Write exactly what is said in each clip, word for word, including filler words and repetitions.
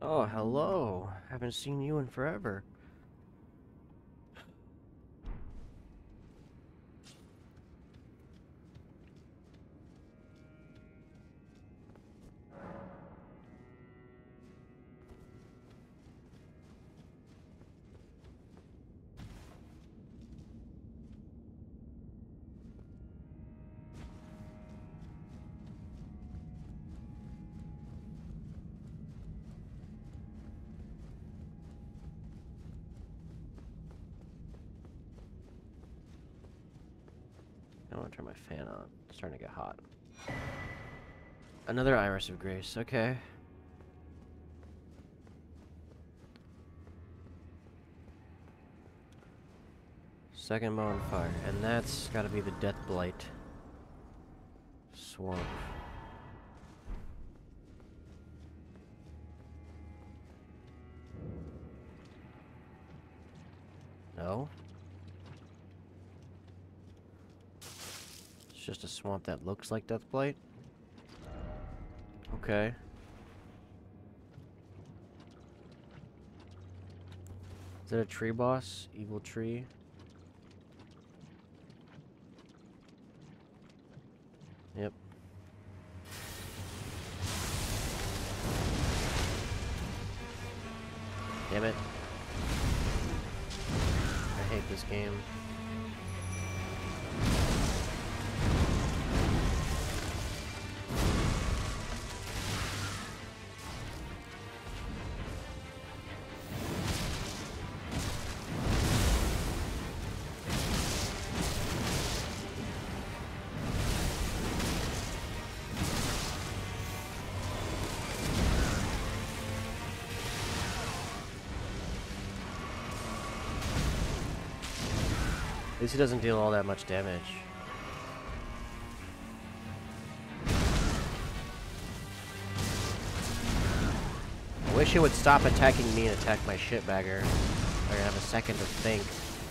Oh, hello. Haven't seen you in forever. I want to turn my fan on. It's starting to get hot. Another Iris of Grace. Okay. Second bonfire. And that's got to be the Death Blight Swamp. No? It's just a swamp that looks like Death Blight? Okay. Is it a tree boss? Evil tree? Yep. Damn it. I hate this game. At least he doesn't deal all that much damage. I wish it would stop attacking me and attack my shitbagger. I have a second to think.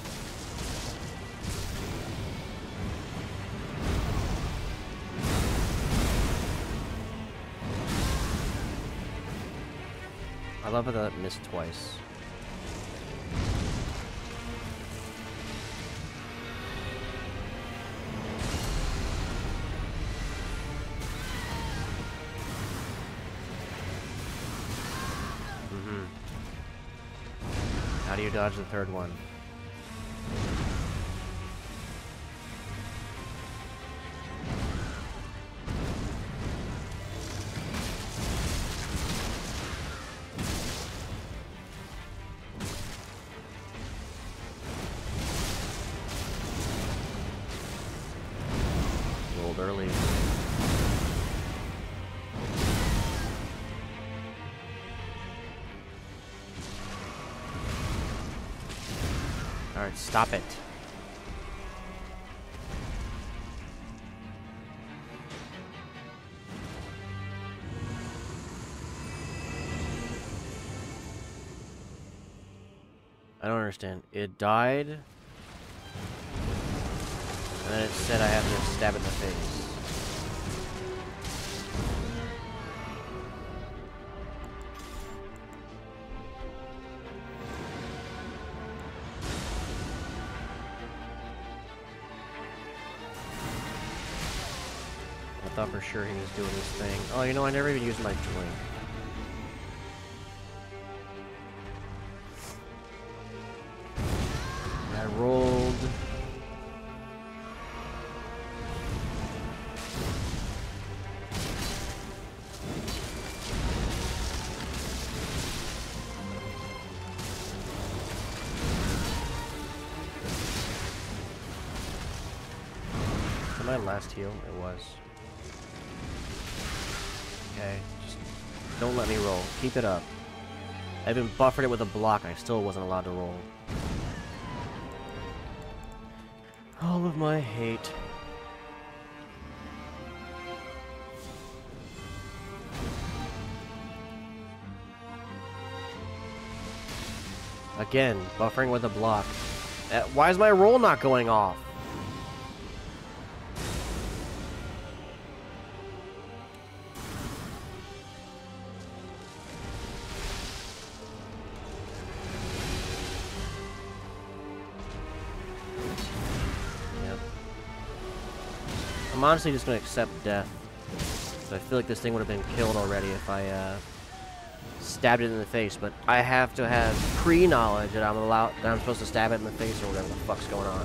I love how that missed twice. How do you dodge the third one? Rolled early. Alright, stop it. I don't understand. It died, and then it said I have to stab it in the face. I thought for sure he was doing this thing. Oh, you know, I never even used my drink. I rolled... Was that my last heal? It was. Okay, just don't let me roll. Keep it up. I've been buffered it with a block, I still wasn't allowed to roll. All of my hate. Again, buffering with a block. Uh, why is my roll not going off? I'm honestly just gonna accept death. So I feel like this thing would have been killed already if I uh, stabbed it in the face. But I have to have pre-knowledge that I'm allowed, that I'm supposed to stab it in the face or whatever the fuck's going on.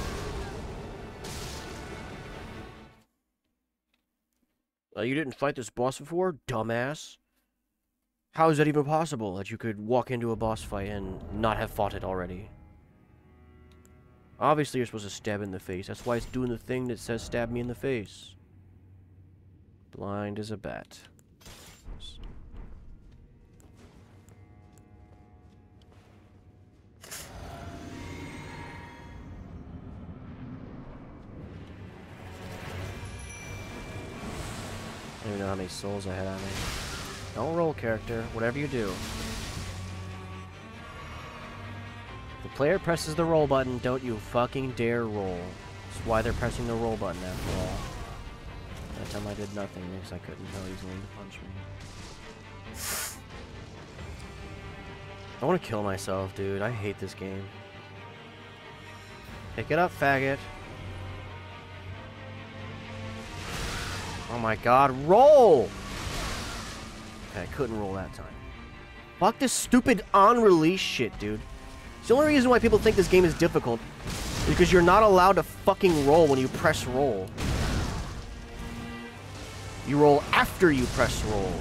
Uh, you didn't fight this boss before, dumbass? How is that even possible that you could walk into a boss fight and not have fought it already? Obviously, you're supposed to stab it in the face. That's why it's doing the thing that says stab me in the face. Blind as a bat. I don't even know how many souls I had on me. Don't roll, character. Whatever you do. The player presses the roll button, don't you fucking dare roll. That's why they're pressing the roll button after all. That time I did nothing because I couldn't tell he was going to punch me. I want to kill myself, dude. I hate this game. Pick it up, faggot. Oh my god, roll! Okay, I couldn't roll that time. Fuck this stupid on-release shit, dude. It's the only reason why people think this game is difficult is because you're not allowed to fucking roll when you press roll. You roll after you press roll.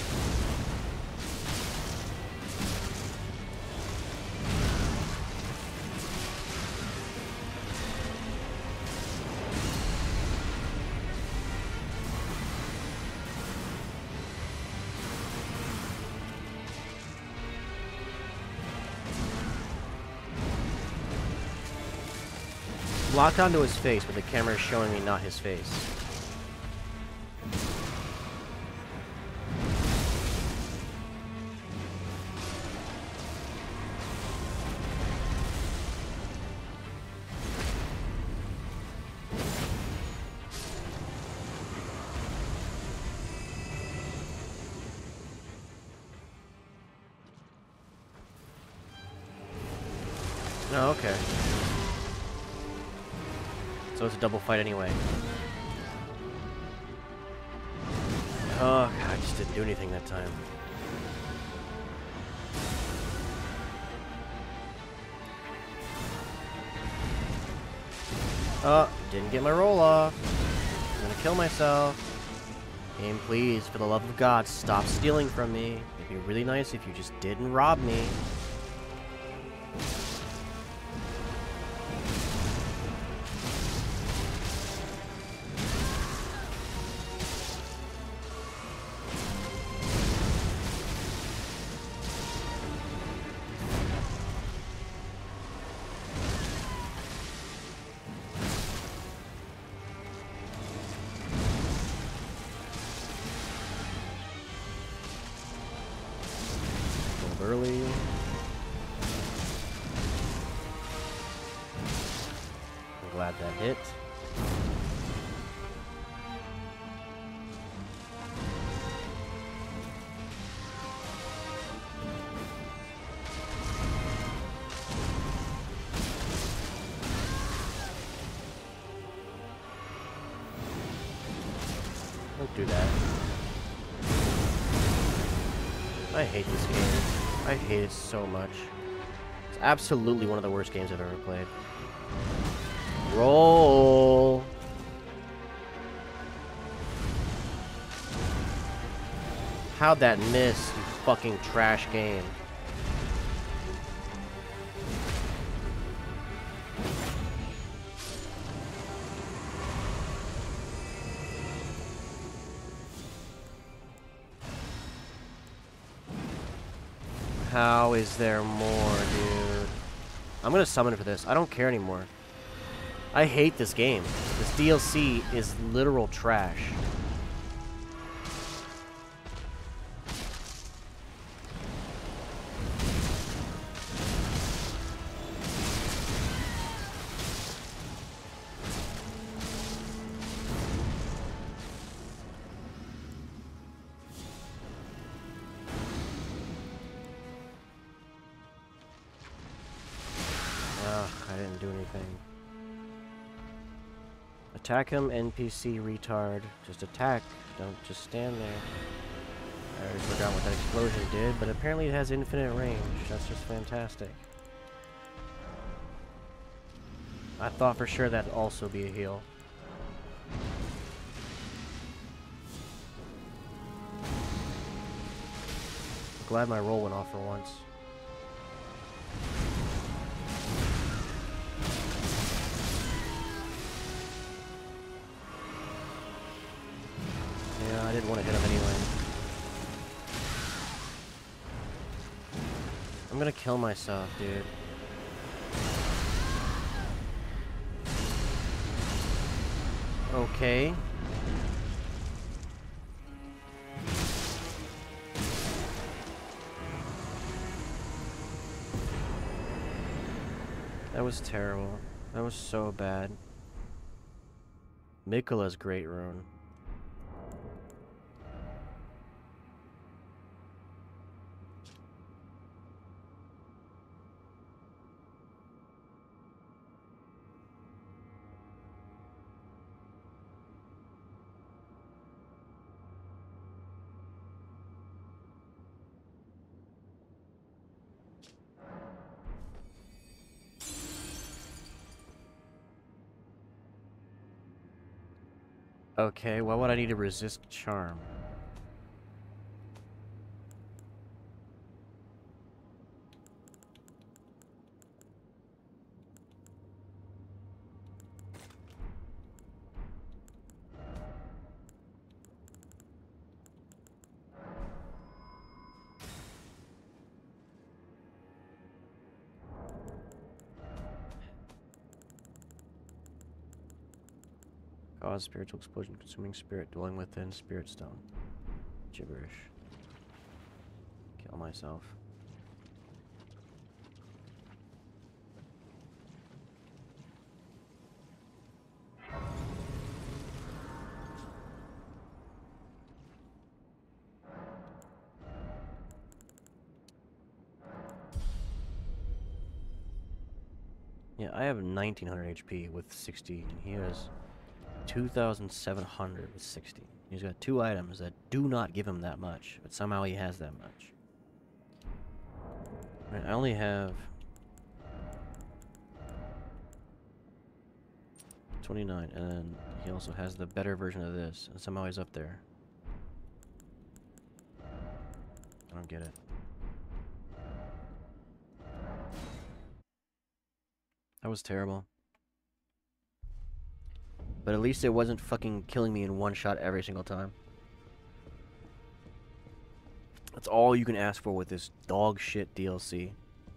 Locked onto his face, but the camera is showing me not his face. Oh, okay. So it's a double fight anyway. Oh, God, I just didn't do anything that time. Oh, didn't get my roll off. I'm gonna kill myself. Game, please, for the love of God, stop stealing from me. It'd be really nice if you just didn't rob me. Early. I'm glad that hit. Don't do that. I hate this game. I hate it so much. It's absolutely one of the worst games I've ever played. Roll! How'd that miss, you fucking trash game? How is there more, dude? I'm gonna summon for this. I don't care anymore. I hate this game. This D L C is literal trash. Ugh, I didn't do anything. A Attack him, N P C retard. Just attack. Don't just stand there. I already forgot what that explosion did, but apparently it has infinite range. That's just fantastic. I thought for sure that'd also be a heal. Glad my roll went off for once. Yeah, I didn't want to hit him anyway. I'm gonna kill myself, dude. Okay. That was terrible. That was so bad. Miquella's great rune. Okay, why would I need to resist charm? Cause spiritual explosion, consuming spirit, dwelling within spirit stone. Gibberish. Kill myself. Yeah, I have nineteen hundred H P with sixty, and he has two thousand seven hundred with sixty. He's got two items that do not give him that much, but somehow he has that much. Right, I only have twenty-nine, and then he also has the better version of this, and somehow he's up there. I don't get it. That was terrible. But at least it wasn't fucking killing me in one shot every single time. That's all you can ask for with this dog shit D L C.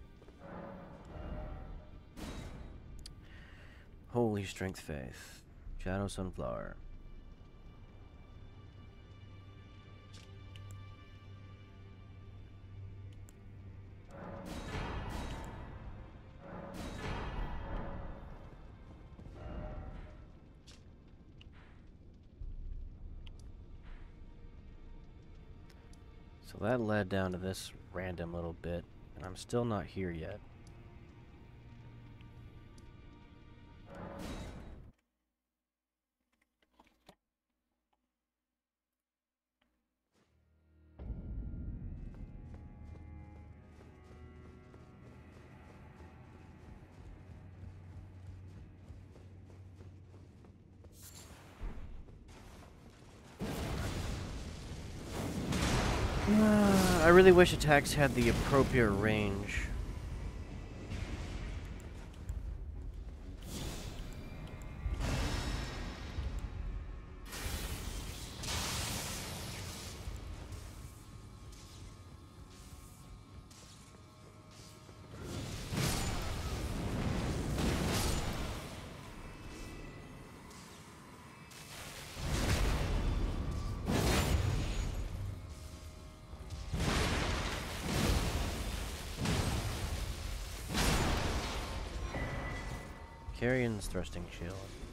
Holy Strength Faith. Shadow Sunflower. So that led down to this random little bit, and I'm still not here yet. I really wish attacks had the appropriate range. Carrion's thrusting shield.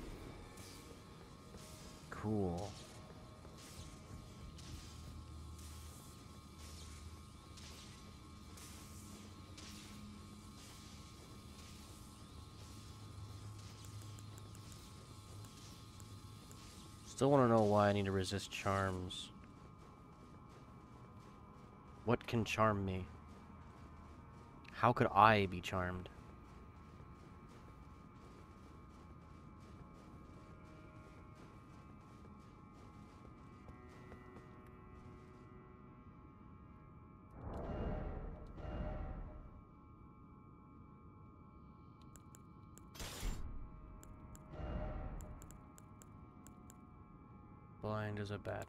Cool. Still want to know why I need to resist charms. What can charm me? How could I be charmed? Blind as a bat.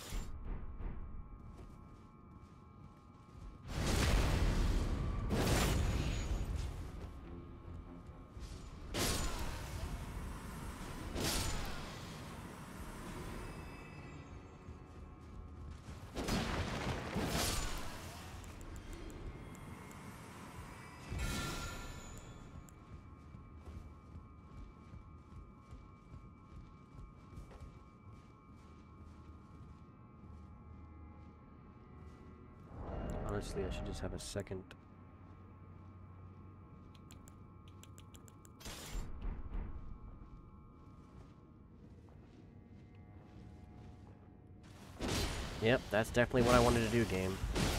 Honestly, I should just have a second. Yep, that's definitely what I wanted to do, game.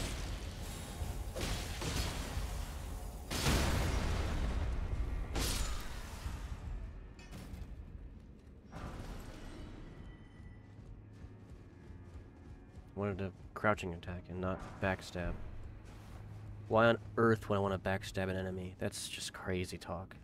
Wanted a crouching attack and not backstab. Why on earth would I want to backstab an enemy? That's just crazy talk.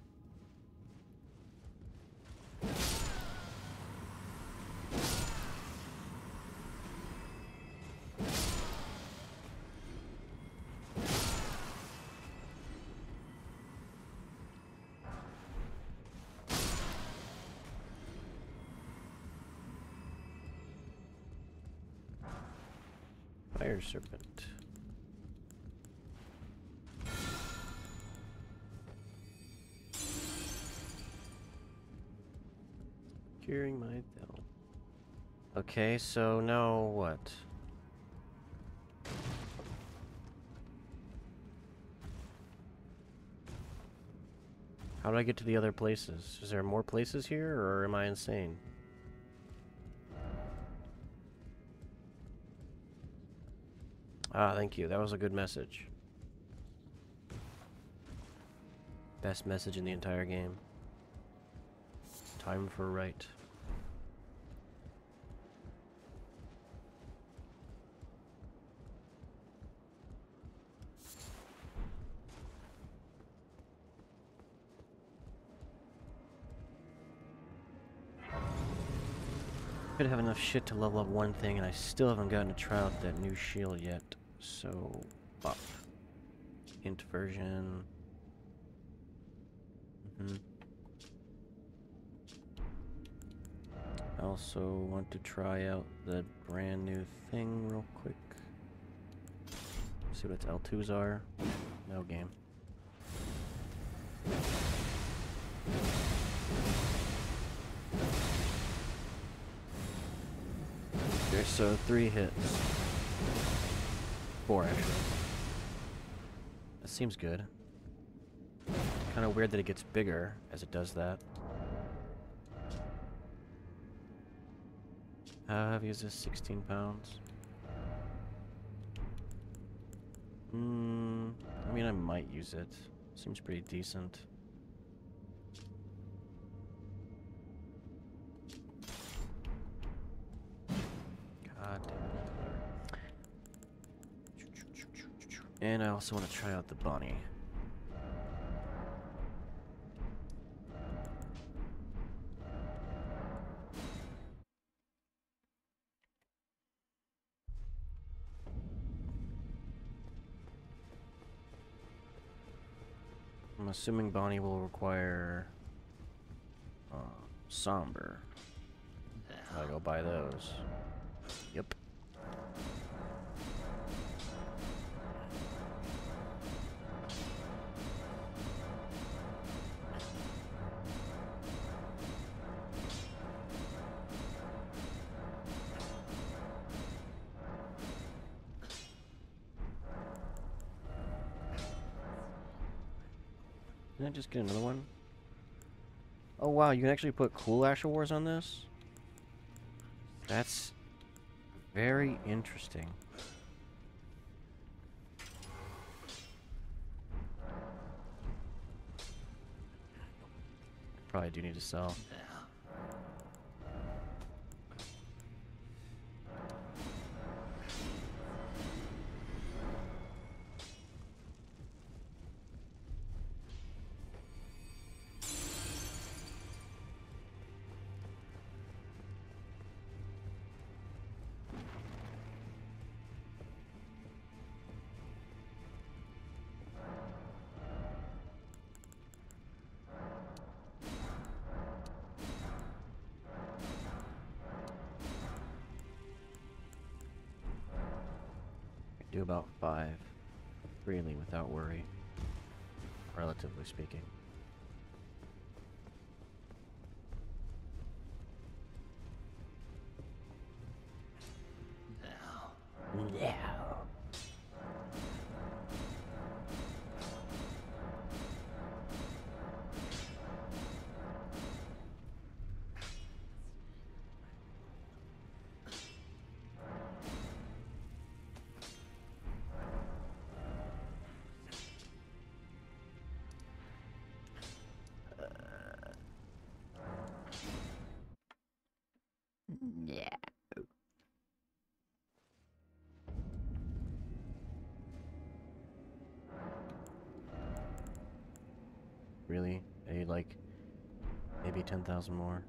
Fire Serpent. Curing my bell. Okay, so now what? How do I get to the other places? Is there more places here, or am I insane? Ah, thank you. That was a good message. Best message in the entire game. Time for right. Could have enough shit to level up one thing, and I still haven't gotten to try out that new shield yet. So, buff. Int version. Mm-hmm. I also want to try out the brand new thing real quick. See what its L twos are. No game. Okay, so three hits. Four, actually. That seems good. Kind of weird that it gets bigger as it does that. How heavy is this? sixteen pounds. Hmm. I mean, I might use it. Seems pretty decent. God damn it. And I also want to try out the Bonnie. I'm assuming Bonnie will require uh, Somber. I'll go buy those. Yep. Did I just get another one? Oh wow, you can actually put cool Asher Wars on this? That's very interesting. Probably do need to sell. Do about five, freely, without worry, relatively speaking. No. No. Yeah. Really? A like maybe ten thousand more.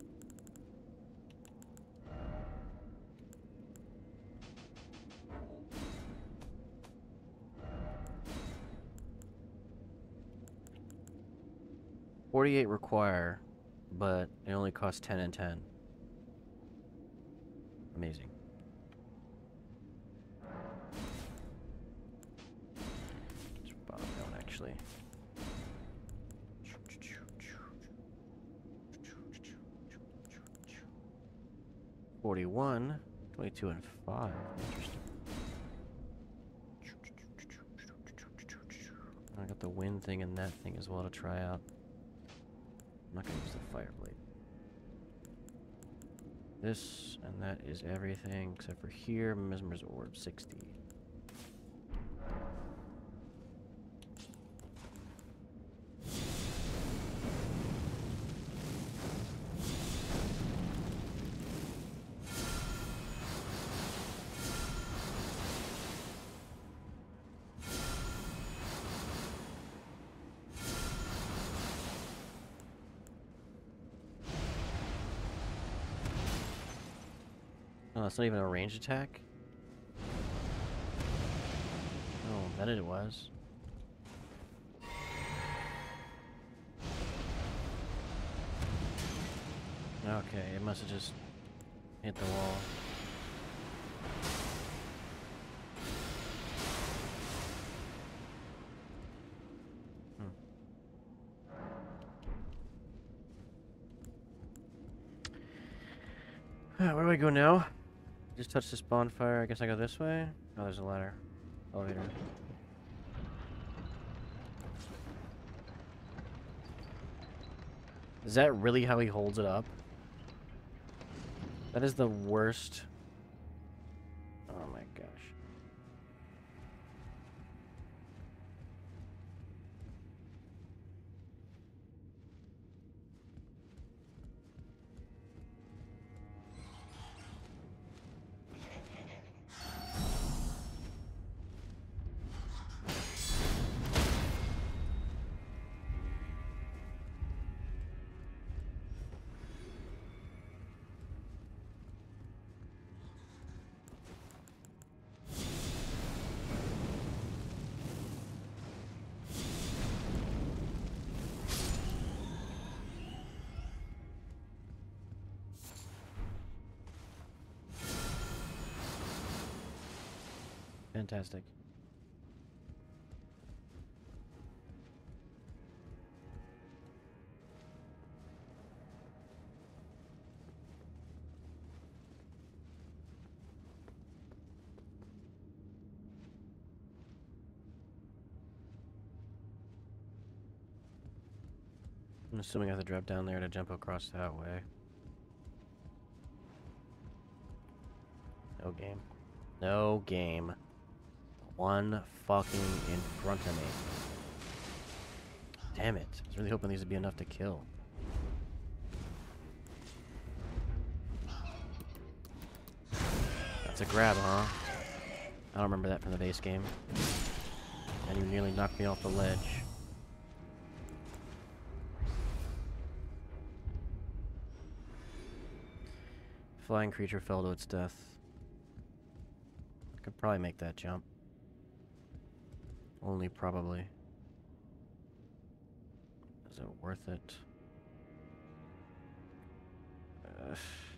Forty-eight require, but it only costs ten and ten. Amazing. Let's bottom down, actually. Forty-one, twenty-two, and five. Interesting. I got the wind thing and that thing as well to try out. I'm not gonna use the fire blade. This and that is everything except for here, Mesmer's Orb, sixty. Oh, it's not even a range attack? Oh, that it was. Okay, it must have just hit the wall. Hmm. Alright, where do I go now? Just touch this bonfire. I guess I go this way? Oh, there's a ladder. Elevator. Is that really how he holds it up? That is the worst. Oh my gosh. Fantastic. I'm assuming I have to drop down there to jump across that way. No game. No game. One fucking in front of me. Damn it. I was really hoping these would be enough to kill. That's a grab, huh? I don't remember that from the base game. And you nearly knocked me off the ledge. Flying creature fell to its death. Could probably make that jump. Only probably. Is it worth it? Ugh.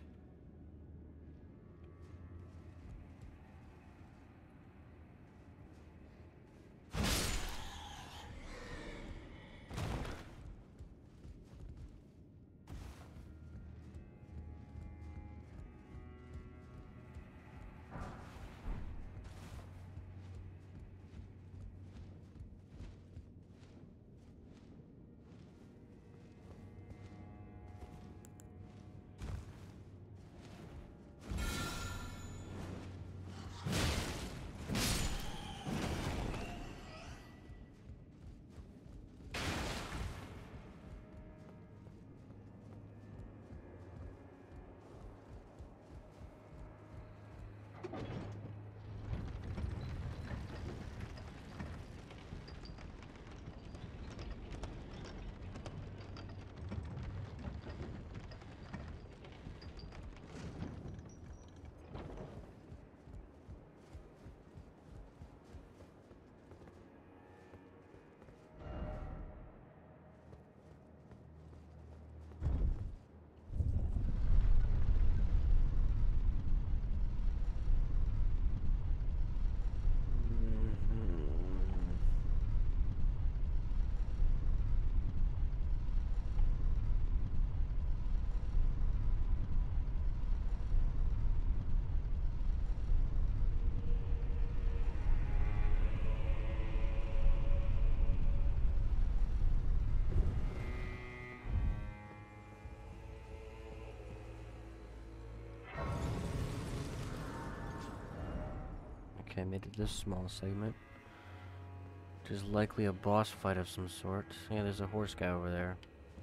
Okay, made it this small segment. Which is likely a boss fight of some sort. Yeah, there's a horse guy over there.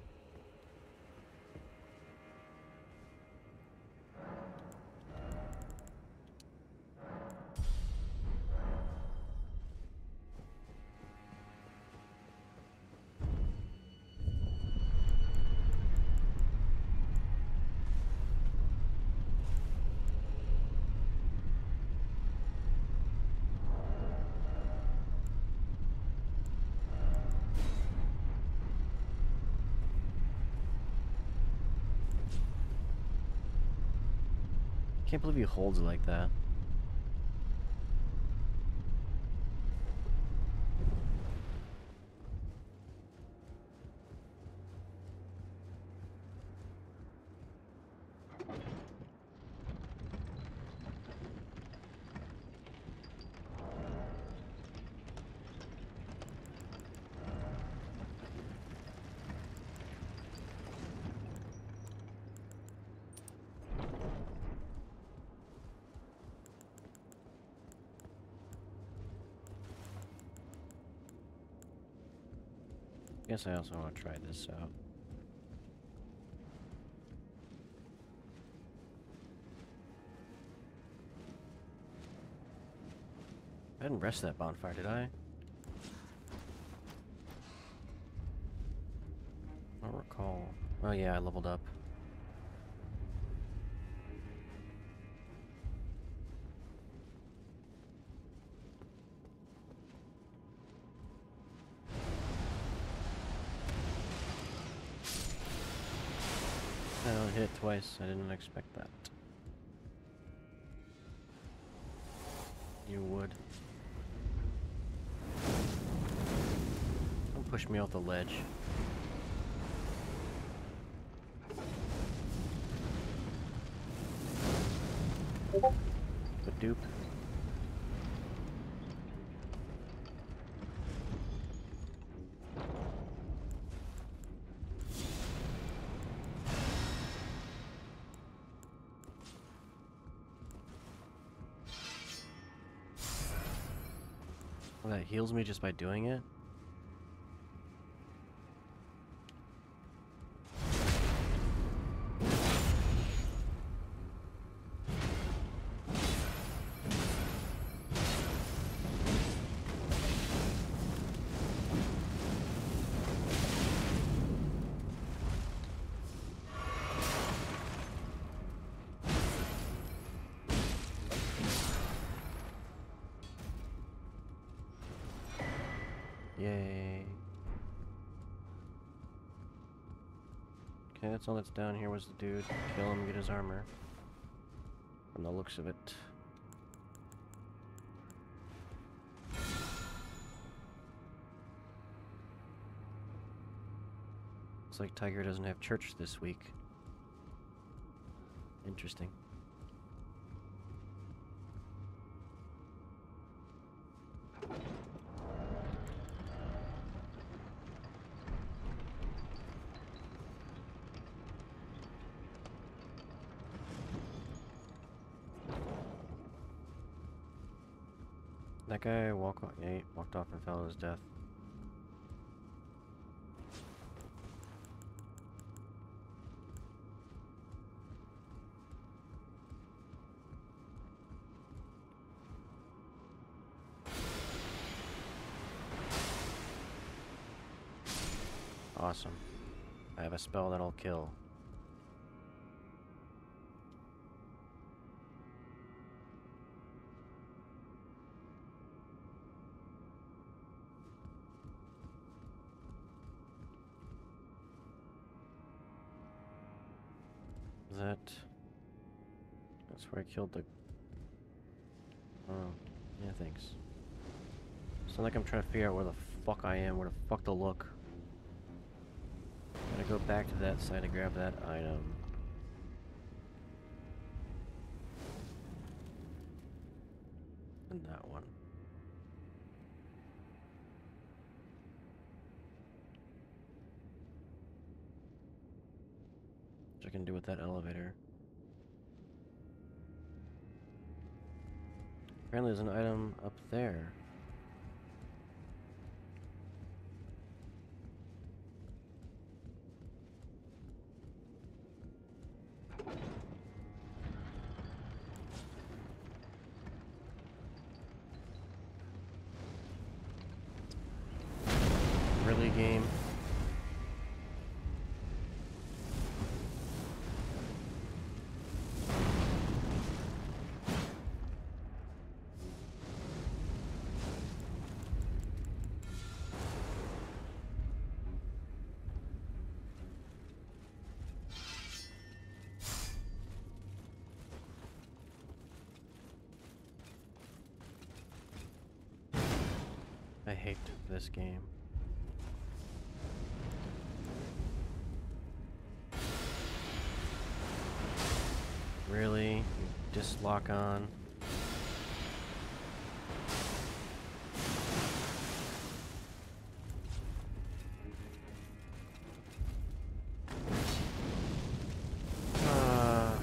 Can't believe he holds it like that. Guess I also want to try this out. I didn't rest that bonfire, did I? I don't recall. Oh yeah, I leveled up. I only hit it twice. I didn't expect that. You would. Don't push me off the ledge. But dupe. That heals me just by doing it? Yay. Okay, that's all that's down here was the dude. Kill him, get his armor. From the looks of it. Looks like Tiger doesn't have church this week. Interesting. That guy walk off, yeah, he walked off and fell to his death. Awesome. I have a spell that'll kill. That... That's where I killed the... Oh, yeah, thanks. It's not like I'm trying to figure out where the fuck I am, where the fuck to look. Gotta go back to that side to grab that item. And that one. Which I can do with that elevator. Apparently there's an item up there. Really, game? I hate this game. Really? You just lock on? Uh...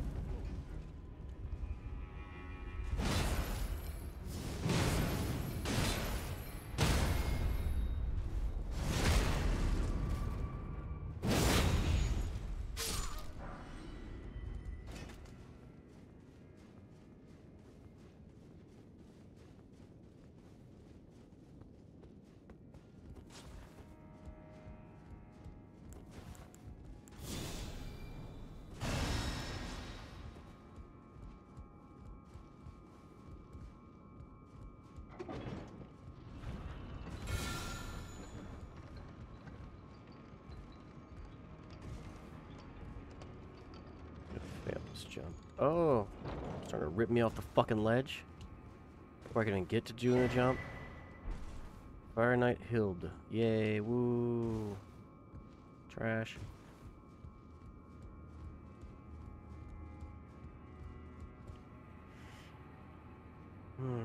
Fail this jump. Oh! It's trying to rip me off the fucking ledge. Before I can even get to doing the jump. Fire Knight Hild. Yay, woo! Trash. Hmm.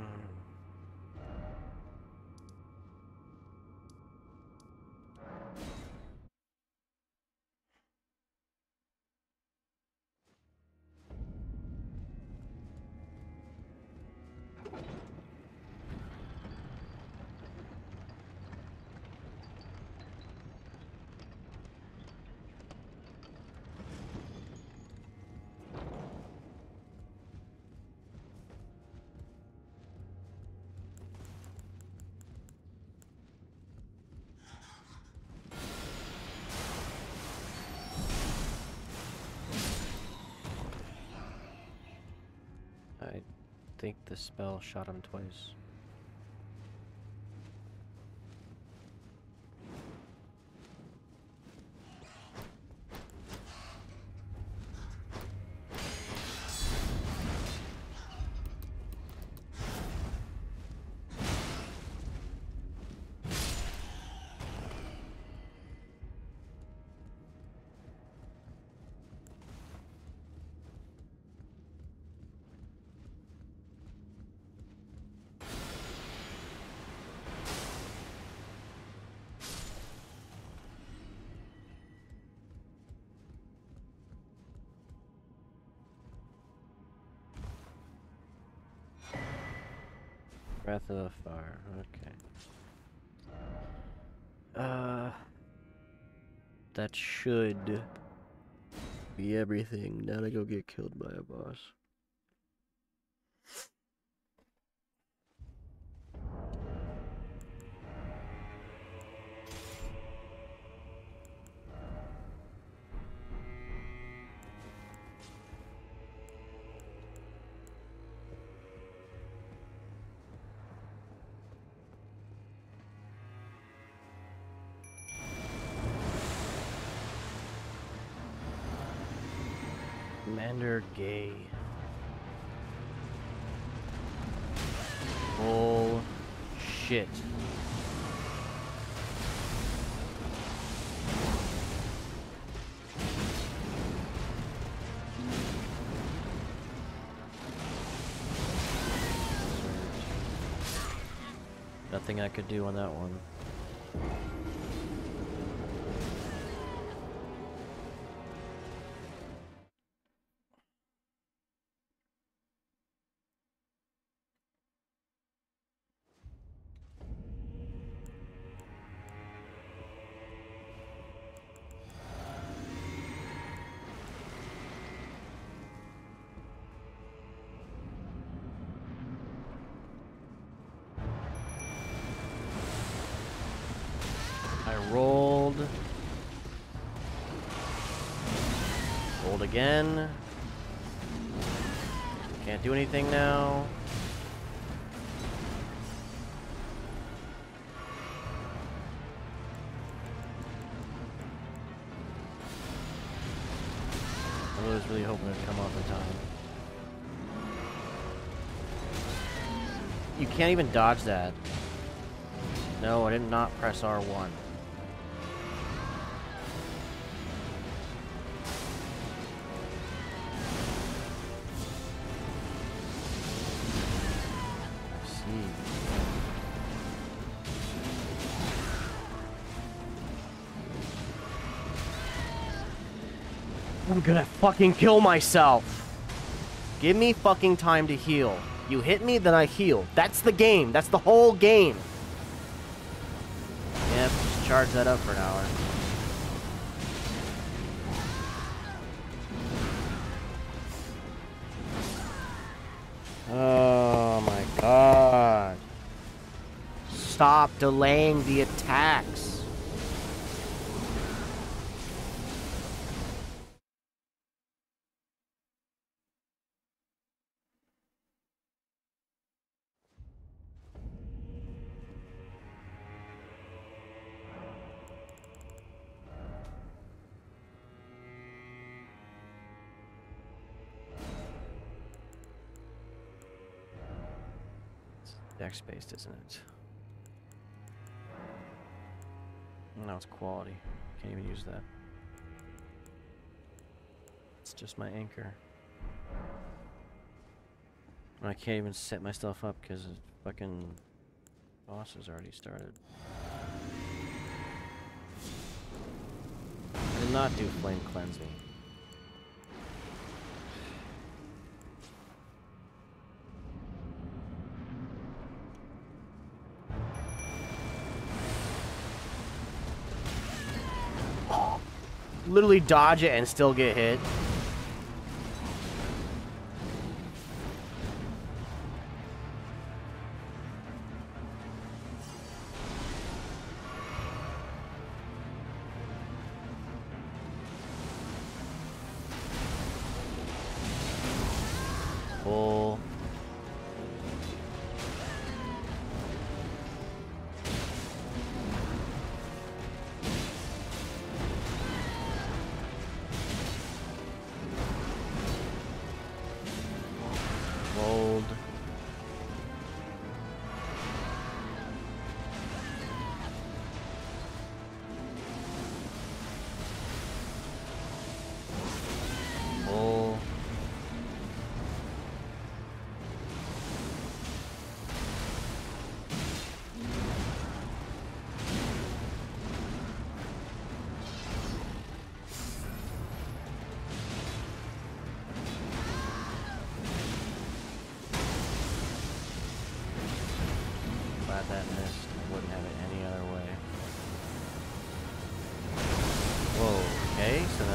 think the spell shot him twice. Breath of the Fire, okay. Uh, that should be everything. Now to go get killed by a boss. Commander Gay. Bullshit. Nothing I could do on that one. Rolled. Rolled again. Can't do anything now. I was really hoping it'd come off in time. You can't even dodge that. No, I did not press R one. I'm gonna fucking kill myself. Give me fucking time to heal. You hit me, then I heal. That's the game. That's the whole game. Yep, just charge that up for an hour. Oh my god. Stop delaying the attacks. Dex-based, isn't it? No, it's quality. Can't even use that. It's just my anchor. And I can't even set my stuff up because the fucking boss has already started. I did not do flame cleansing. Literally dodge it and still get hit.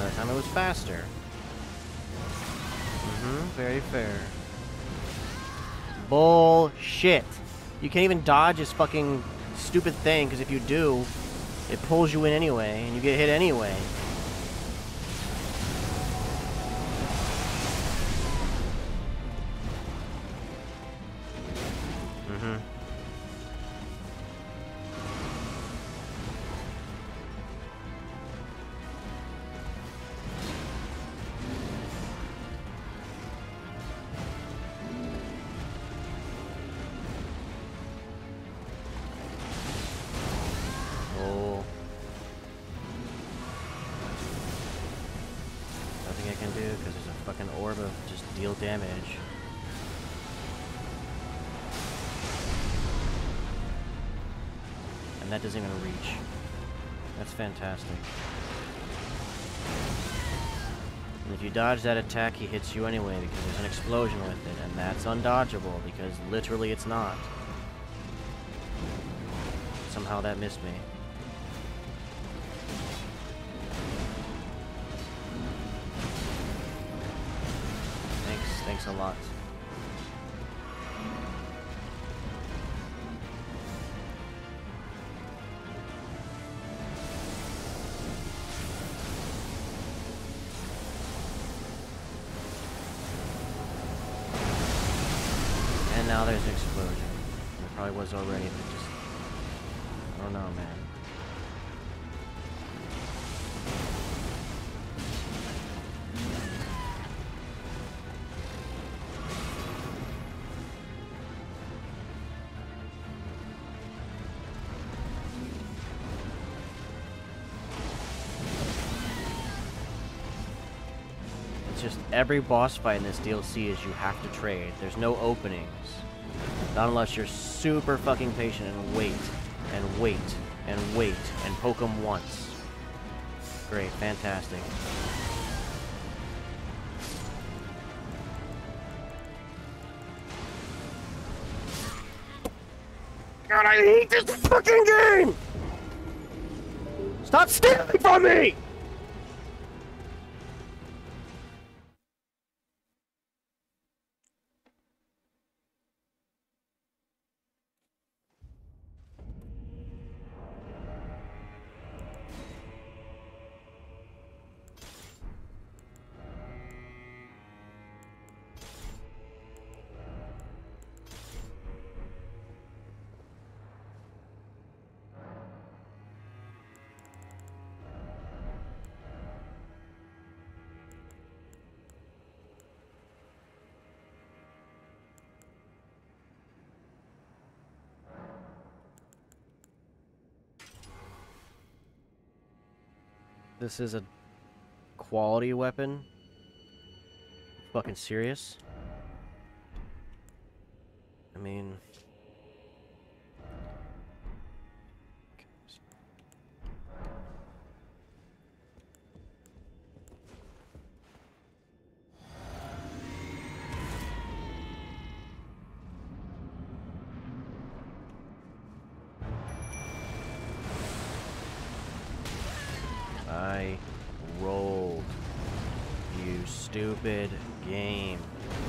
other time it was faster. Mm-hmm, very fair. Bullshit. You can't even dodge this fucking stupid thing, because if you do, it pulls you in anyway, and you get hit anyway. Mm-hmm. Oh. Nothing I can do, because there's a fucking orb of just deal damage. And that doesn't even reach. That's fantastic. And if you dodge that attack, he hits you anyway because there's an explosion with it, and that's undodgeable because literally it's not. Somehow that missed me. Thanks, thanks a lot. Now there's an explosion. There probably was already, but just... I don't know, man. It's just every boss fight in this D L C is you have to trade. There's no openings. Not unless you're super fucking patient and wait, and wait, and wait, and poke them once. Great, fantastic. God, I hate this fucking game! Stop stealing from me! This is a quality weapon? Fucking serious? I mean... I rolled, you stupid game.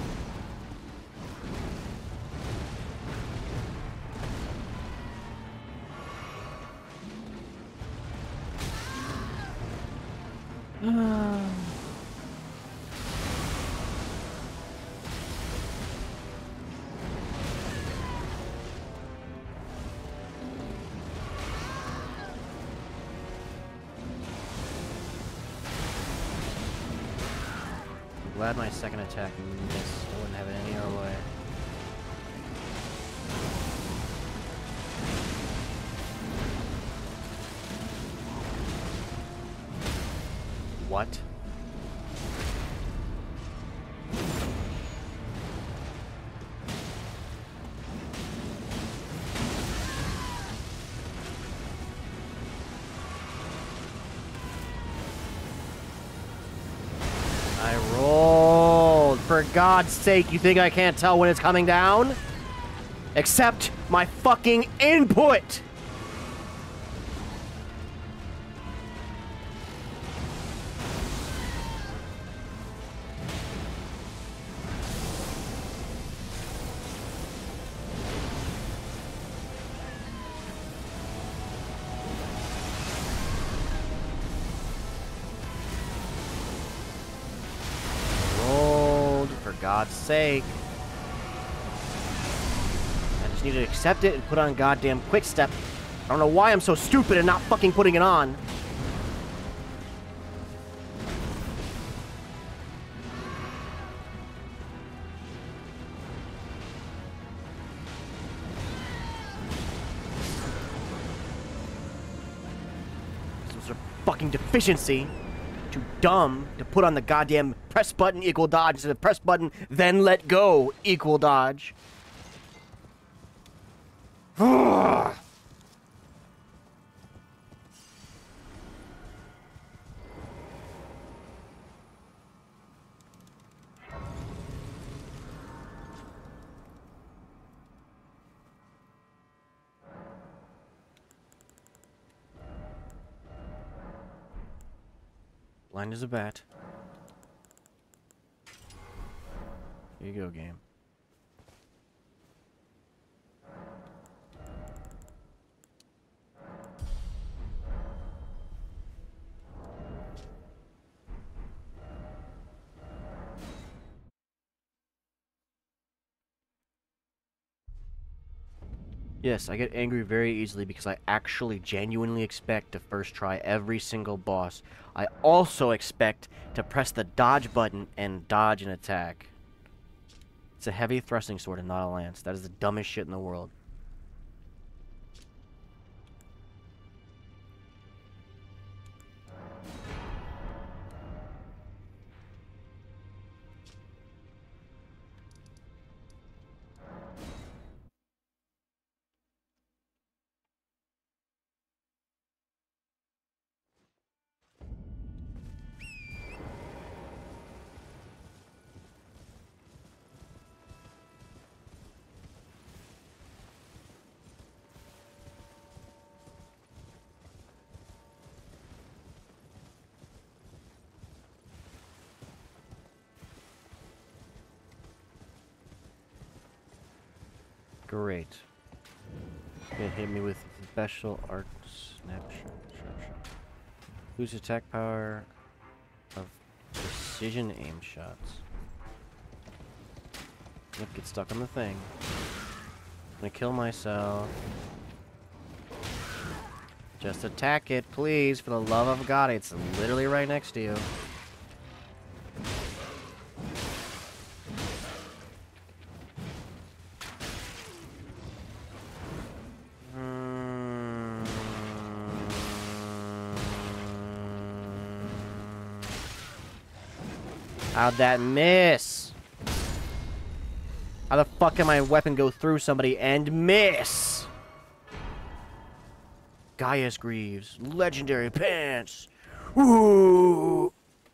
Glad my second attack missed. I wouldn't have it any other way. What? I rolled. For God's sake, you think I can't tell when it's coming down? Accept my fucking input! God's sake. I just need to accept it and put on goddamn quick step. I don't know why I'm so stupid and not fucking putting it on. Fucking deficiency. Too dumb to put on the goddamn press button equal dodge instead of press button then let go equal dodge. Blind as a bat. Here you go, game. Yes, I get angry very easily because I actually genuinely expect to first try every single boss. I also expect to press the dodge button and dodge an attack. It's a heavy thrusting sword and not a lance. That is the dumbest shit in the world. Great. It hit me with special art snapshot. Whose attack power of precision aim shots? Yep, get stuck on the thing. I'm gonna kill myself. Just attack it, please, for the love of God. It's literally right next to you. How'd that miss? How the fuck can my weapon go through somebody and miss? Gaius Greaves, legendary pants. Ooh.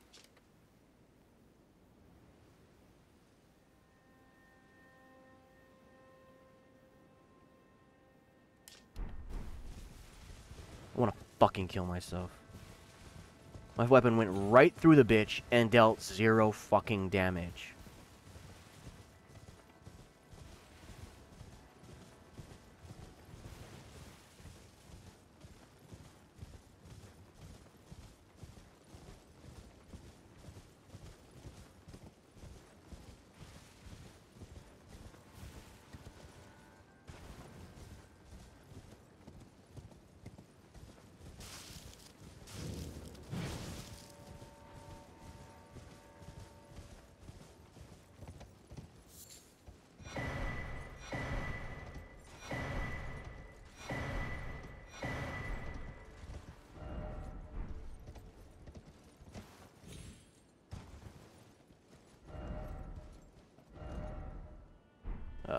I want to fucking kill myself. My weapon went right through the bitch and dealt zero fucking damage. Ugh.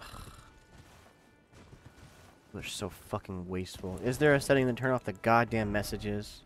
They're so fucking wasteful. Is there a setting to turn off the goddamn messages?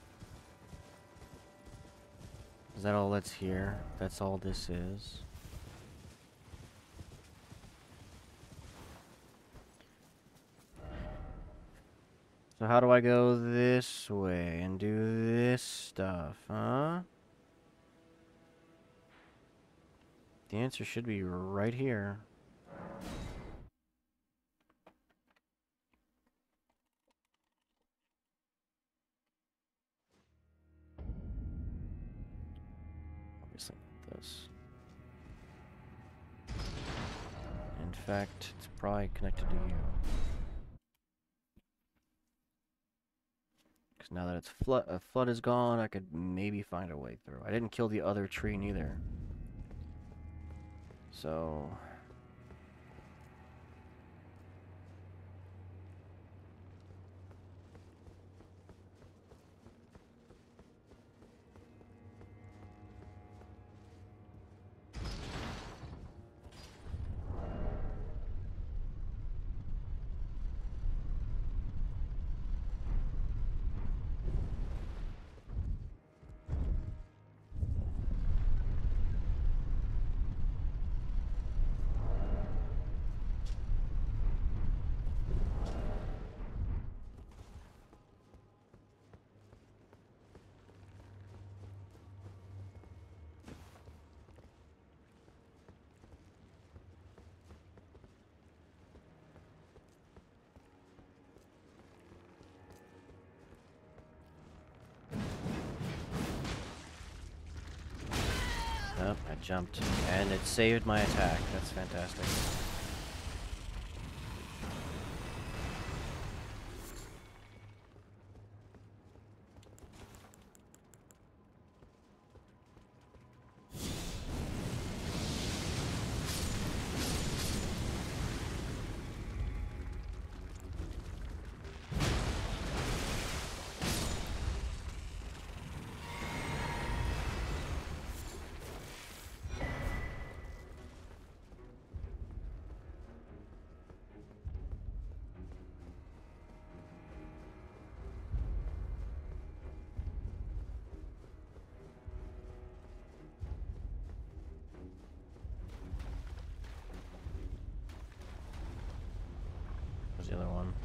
Is that all that's here? That's all this is? So how do I go this way and do this stuff, huh? The answer should be right here. Obviously not this. In fact, it's probably connected to you. Because now that it's flood, uh, flood is gone, I could maybe find a way through. I didn't kill the other tree neither. So... Yep, I jumped. And it saved my attack. That's fantastic. Where's the other one?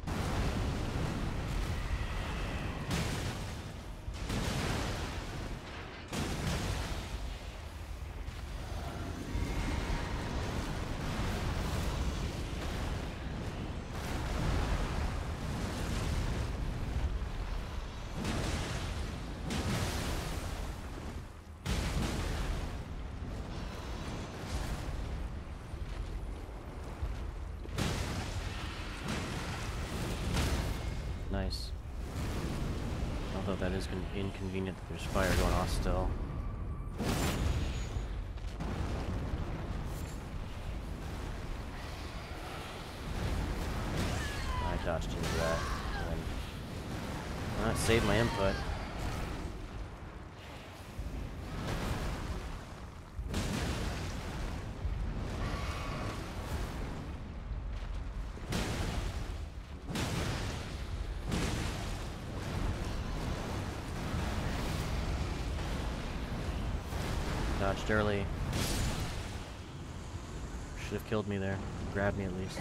Nice. Although that is inconvenient that there's fire going off still. I dodged into that. And well, that saved my input. Dodged early. Should have killed me there. Grabbed me at least.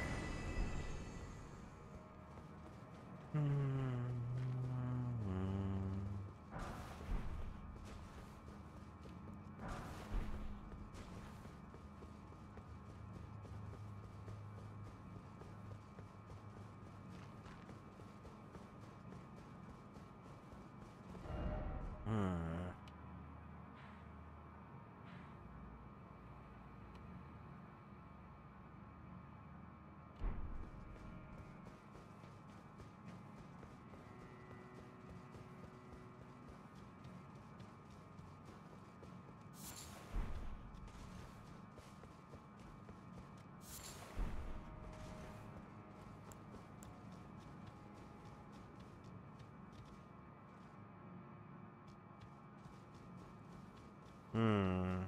Hmm.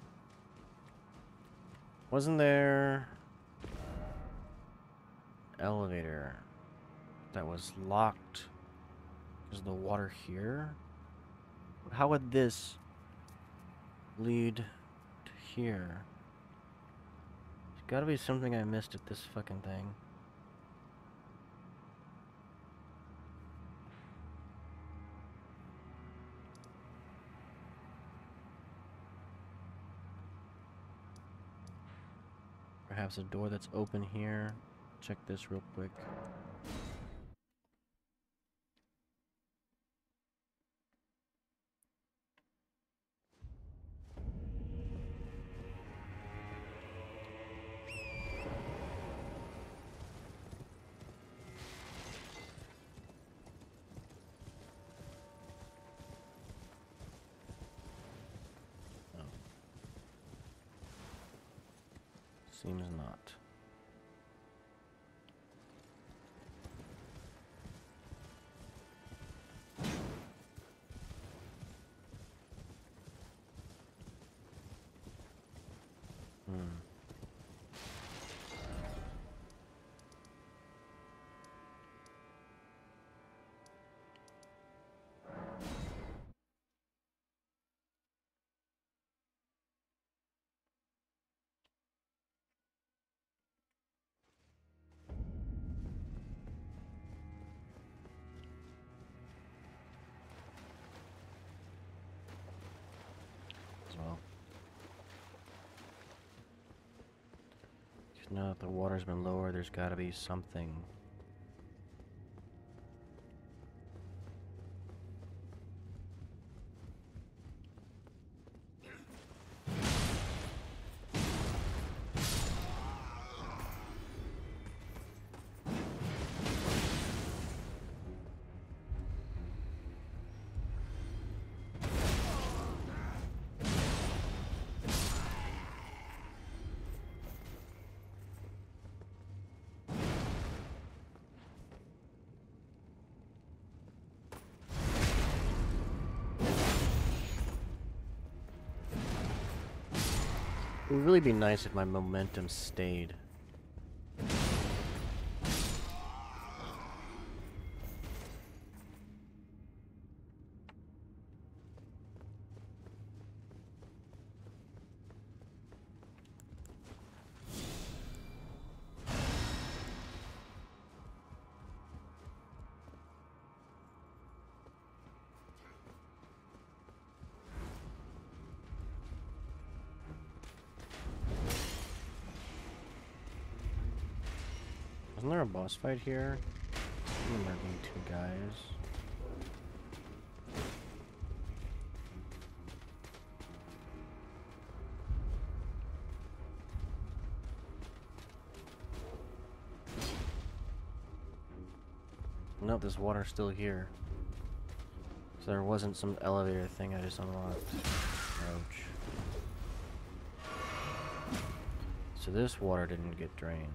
Wasn't there elevator that was locked? Is the water here? How would this lead to here? There's gotta be something I missed at this fucking thing. Perhaps a door that's open here. Check this real quick. Seems not. Hmm. Well, now that the water's been lower, there's gotta be something. It would really be nice if my momentum stayed. Isn't there a boss fight here? I remember there being two guys. Nope, this water's still here. So there wasn't some elevator thing I just unlocked. Ouch. So this water didn't get drained.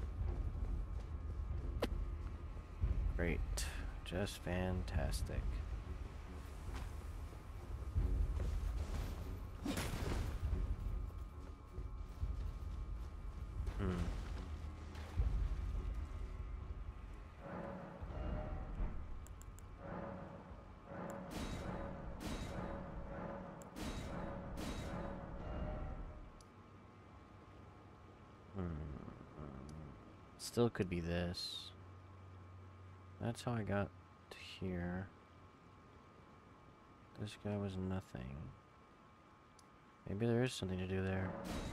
Great. Just fantastic. Hmm. Hmm. Still could be this. That's how I got to here. This guy was nothing. Maybe there is something to do there.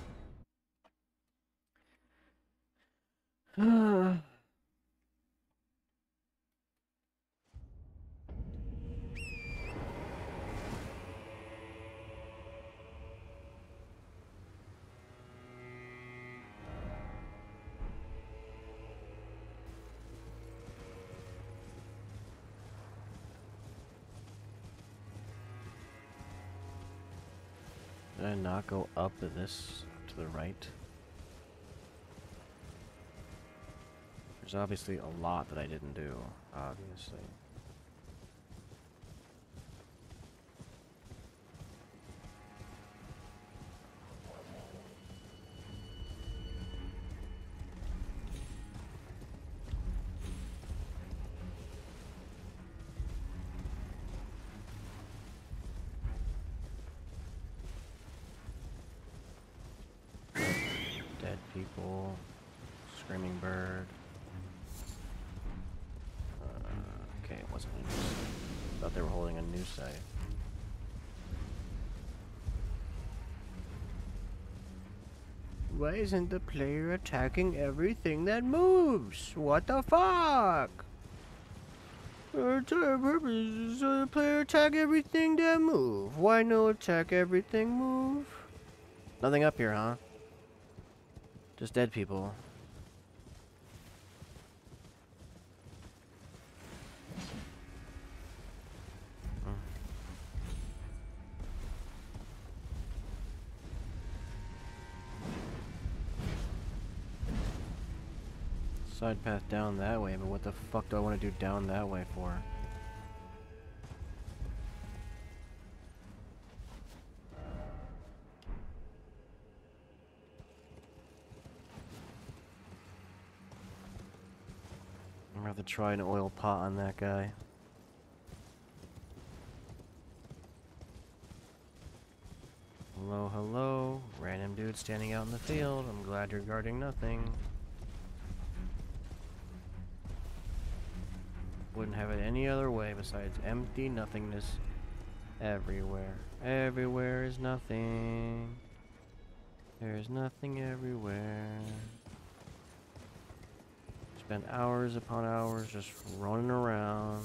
Did I not go up to this, to the right? There's obviously a lot that I didn't do, obviously. Dead people, screaming bird. Uh, okay, it wasn't a noose. Thought they were holding a noose. Why isn't the player attacking everything that moves? What the fuck? Our entire purpose is so the player attack everything that move. Why no attack everything move? Nothing up here, huh? Just dead people. Side path down that way, but what the fuck do I want to do down that way for? I'm gonna have to try an oil pot on that guy. Hello, hello. Random dude standing out in the field. I'm glad you're guarding nothing. Wouldn't have it any other way besides empty nothingness everywhere. Everywhere is nothing. There's nothing everywhere. Spent hours upon hours just running around.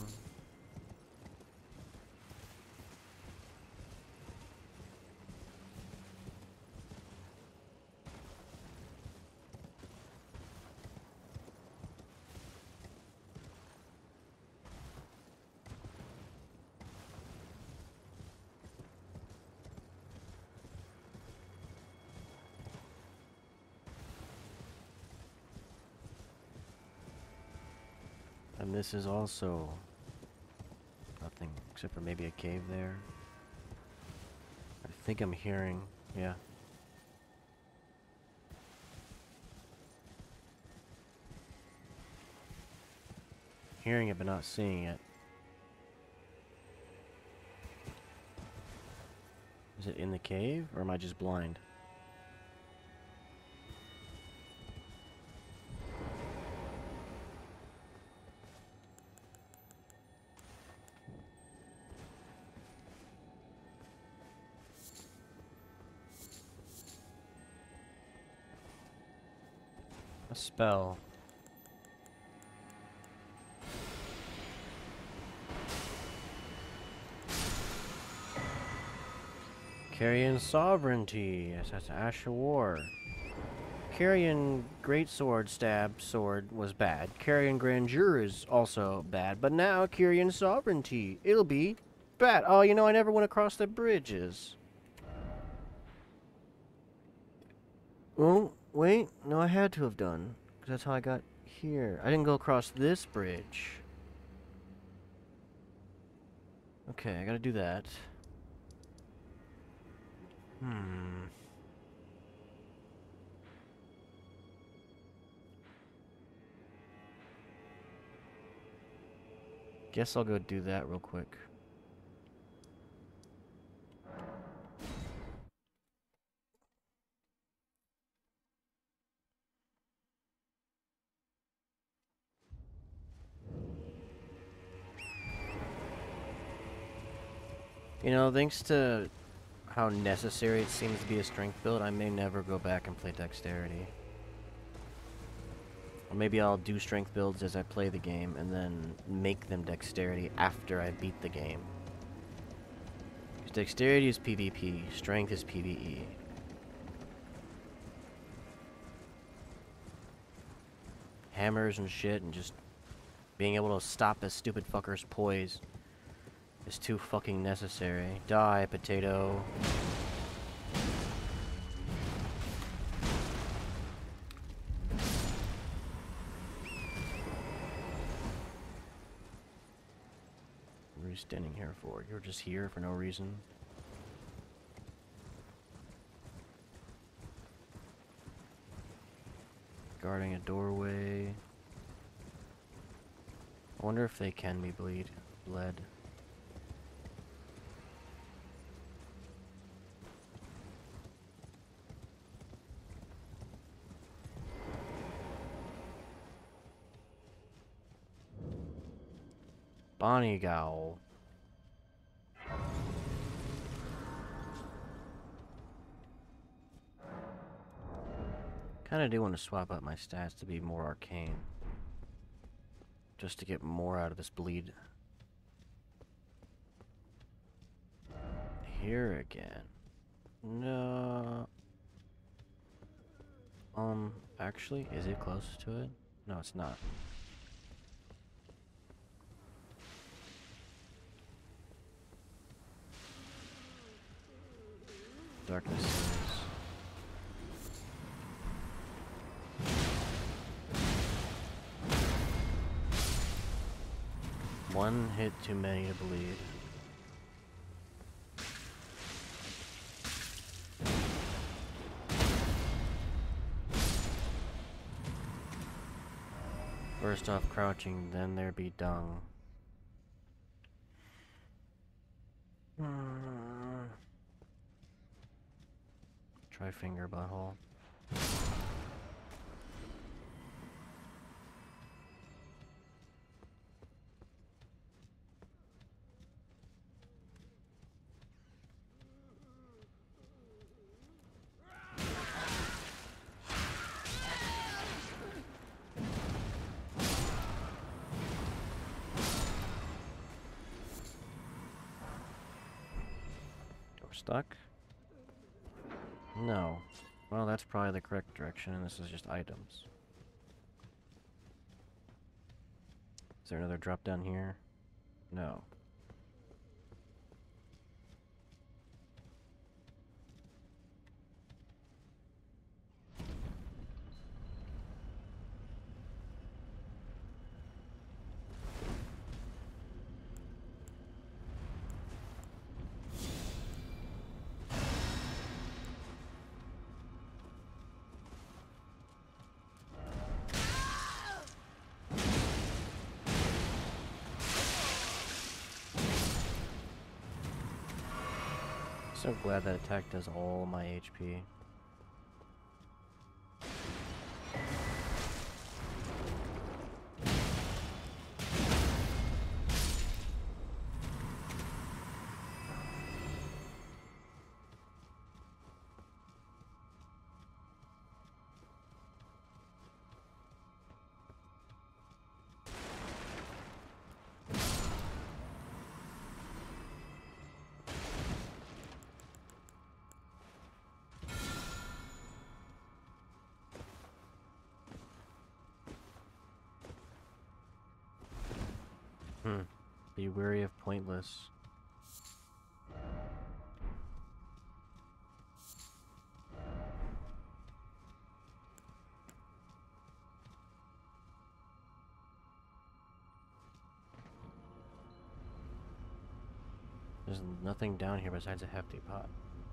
And this is also nothing except for maybe a cave there. I think I'm hearing, yeah. Hearing it but not seeing it. Is it in the cave or am I just blind? A spell. Carrion Sovereignty. Yes, that's Ash of War. Carrion Greatsword Stab Sword was bad. Carrion Grandeur is also bad. But now Carrion Sovereignty. It'll be bad. Oh, you know, I never went across the bridges. Oh, wait. No, I had to have done. Because that's how I got here. I didn't go across this bridge. Okay, I gotta do that. Hmm. Guess I'll go do that real quick. You know, thanks to how necessary it seems to be a strength build, I may never go back and play dexterity. Or maybe I'll do strength builds as I play the game, and then make them dexterity after I beat the game. Because dexterity is PvP, strength is PvE. Hammers and shit, and just being able to stop this stupid fucker's poise is too fucking necessary. Die, potato. What are you standing here for? You're just here for no reason. Guarding a doorway. I wonder if they can be bleed, bled. Bonnie Gowl. Kinda do want to swap out my stats to be more arcane. Just to get more out of this bleed. Here again. No. Um, actually, is it close to it? No, it's not. Darkness is... One hit too many to bleed. First off crouching, then there be dung. Hmm. Try finger butthole. Stuck? No. Well, that's probably the correct direction, and this is just items. Is there another drop down here? No. So glad that attack does all my H P. Hmm. Be wary of pointless. There's nothing down here besides a hefty pot.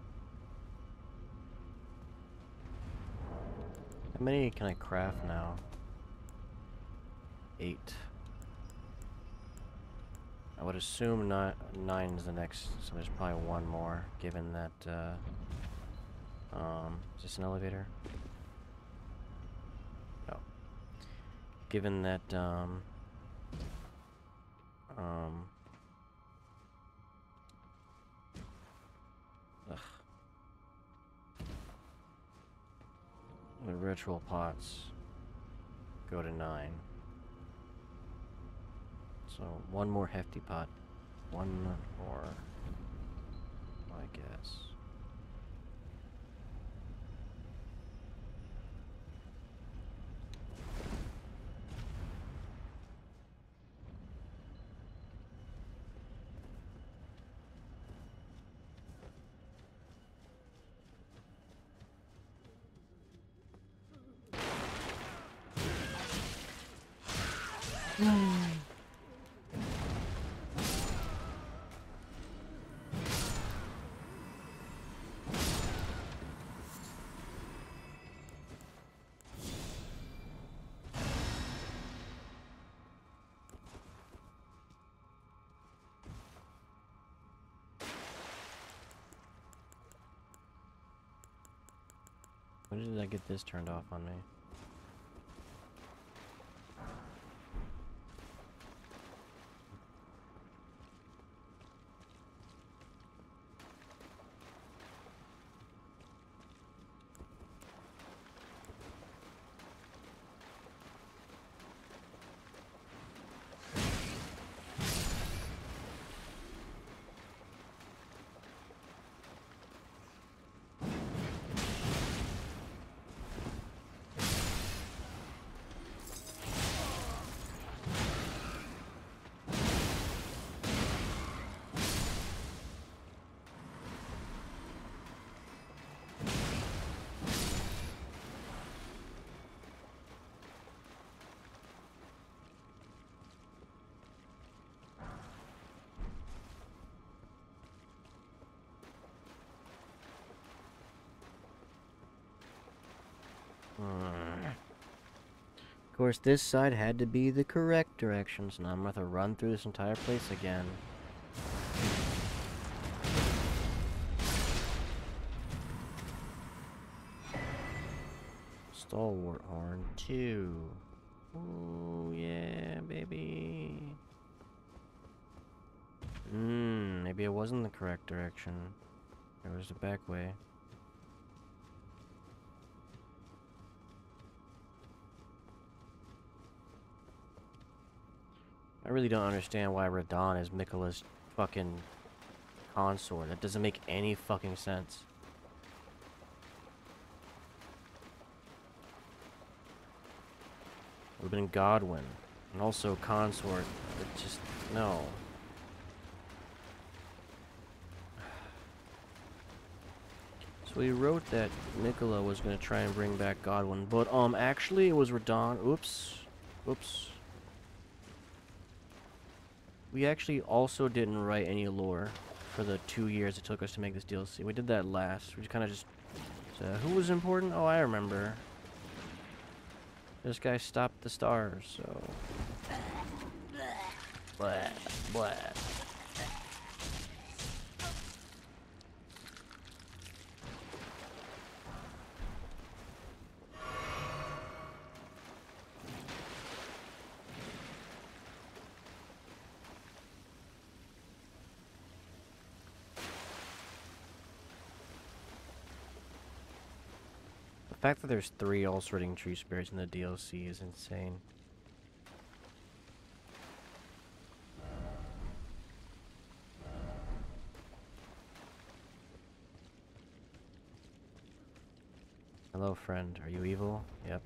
How many can I craft now? Eight. I would assume not nine is the next, so there's probably one more, given that, uh... Um, is this an elevator? No. Given that, um... Um... Ugh. The ritual pots go to nine. So, one more hefty pot. One more, I guess. When did I get this turned off on me? Hmm. Of course, this side had to be the correct direction, so now I'm gonna have to run through this entire place again. Stalwart horn two. Oh yeah, baby. Hmm, maybe it wasn't the correct direction. It was the back way. I really don't understand why Radahn is Miquella's fucking consort. That doesn't make any fucking sense. Would have been Godwyn. And also consort. It just... no. So he wrote that Miquella was going to try and bring back Godwyn. But, um, actually it was Radahn. Oops. Oops. We actually also didn't write any lore for the two years it took us to make this D L C. We did that last. We kind of just... Uh, who was important? Oh, I remember. This guy stopped the stars, so... Blah, blah. The fact that there's three all-sorting tree spirits in the D L C is insane. Hello, friend. Are you evil? Yep.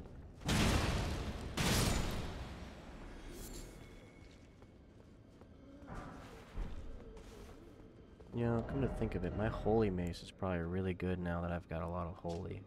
You know, come to think of it, my holy mace is probably really good now that I've got a lot of holy.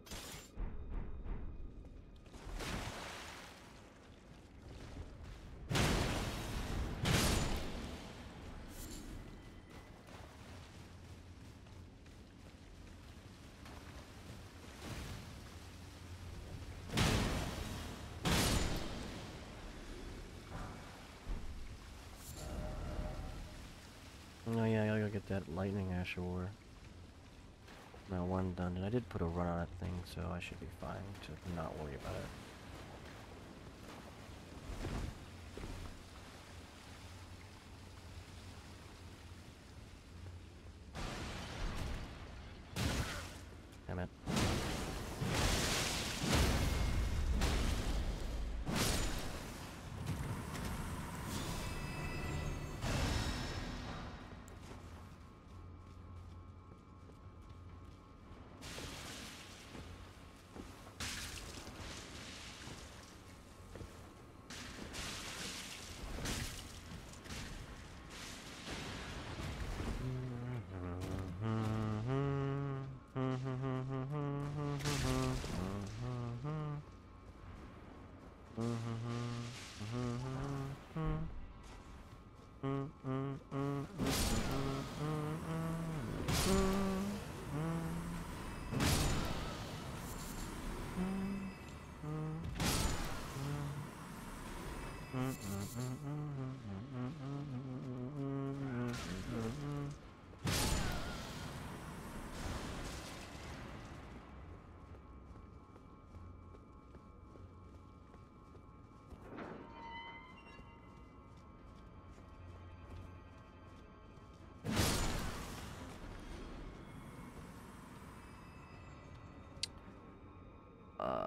Oh yeah, I gotta get that lightning ash ore. My one dungeon. I did put a run on that thing, so I should be fine to not worry about it. Damn it. Uh...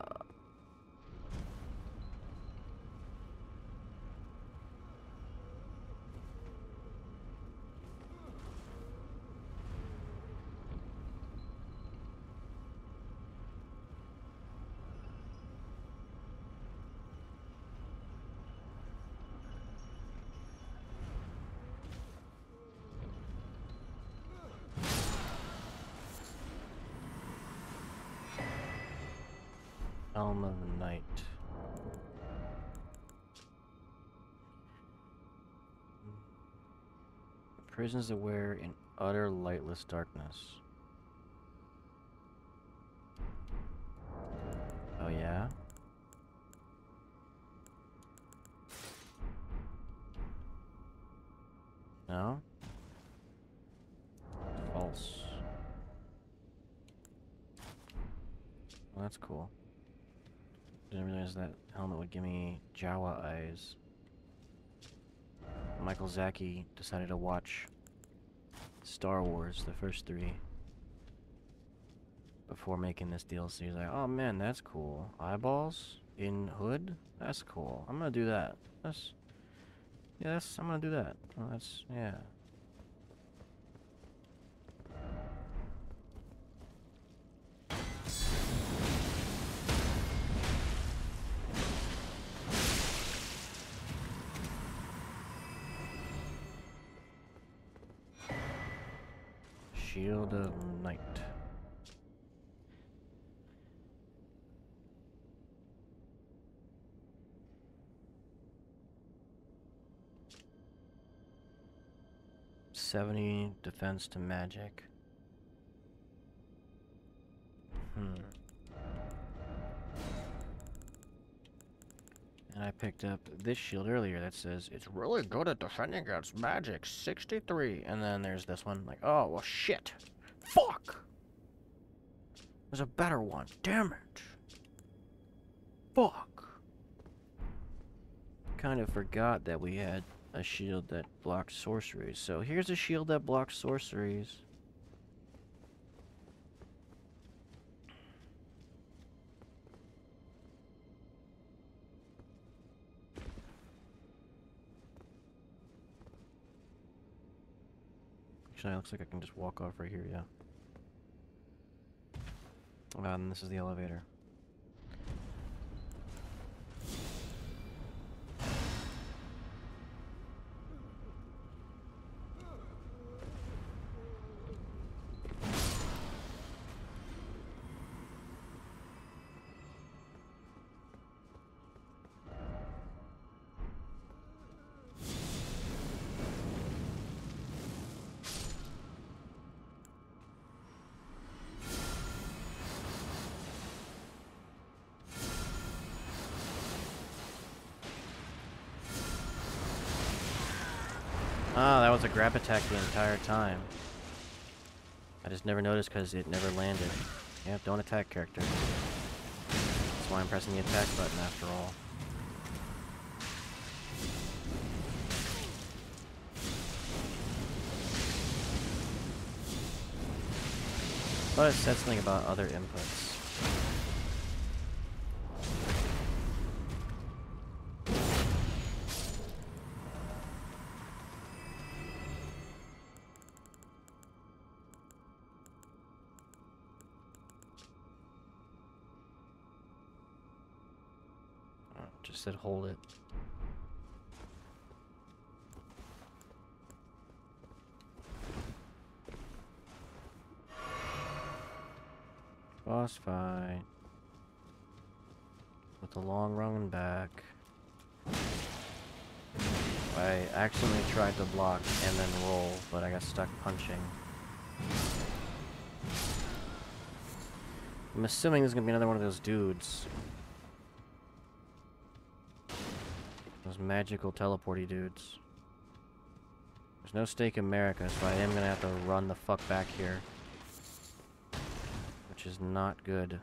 Elm of the Night. Prisons aware in utter lightless darkness. Oh, yeah? No? False. Well, that's cool. Didn't realize that helmet would give me Jawa eyes. Michael Zaki decided to watch Star Wars, the first three, before making this D L C. He's like, oh man, that's cool. Eyeballs in hood? That's cool. I'm gonna do that. That's... Yeah, that's... I'm gonna do that. Oh, that's... yeah. Shield of Night. seventy defense to magic. Hmm. And I picked up this shield earlier that says, it's really good at defending against magic, sixty-three. And then there's this one, like, oh, well, shit. Fuck! There's a better one. Damn it. Fuck. Kind of forgot that we had a shield that blocked sorceries. So here's a shield that blocks sorceries. Actually, it looks like I can just walk off right here, yeah. Oh, and this is the elevator. Ah, that was a grab attack the entire time. I just never noticed because it never landed. Yeah, don't attack character. That's why I'm pressing the attack button after all. But it said something about other inputs. Just said hold it. Boss fight. With the long run back. I accidentally tried to block and then roll, but I got stuck punching. I'm assuming there's gonna be another one of those dudes. Those magical teleporty dudes. There's no stake in America, so I am gonna have to run the fuck back here. Which is not good.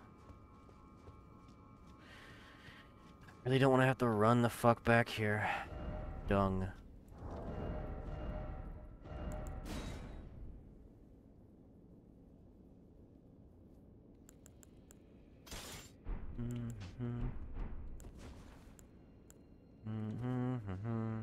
I really don't want to have to run the fuck back here. Dung. Mm-hmm. Mm-hmm, mm-hmm.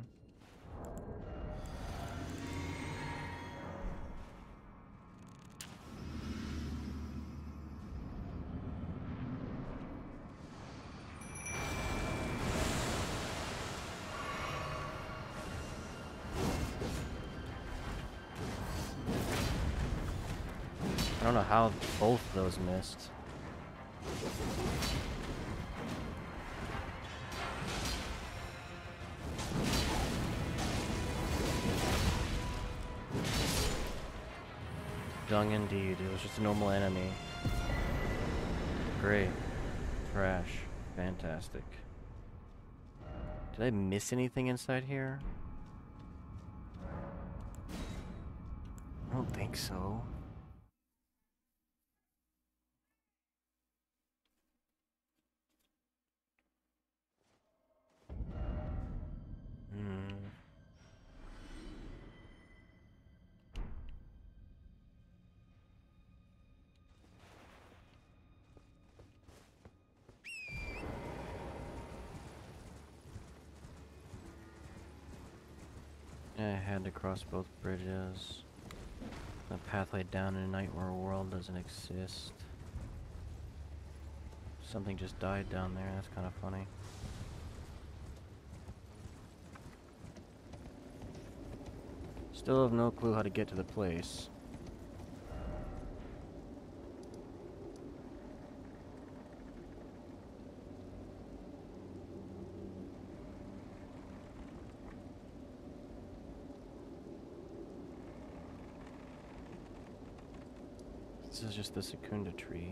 I don't know how both of those missed. Dung indeed. It was just a normal enemy. Great. Trash. Fantastic. Did I miss anything inside here? I don't think so. Hmm. I had to cross both bridges. The pathway down in a Nightmare World doesn't exist. Something just died down there, that's kind of funny. Still have no clue how to get to the place. This is just the Secunda tree.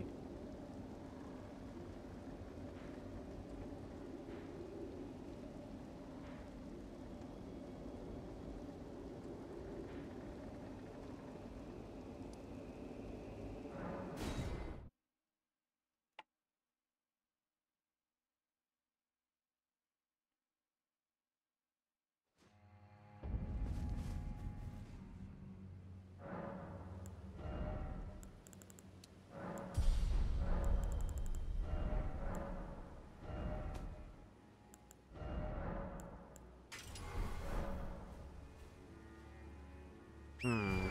Hmm.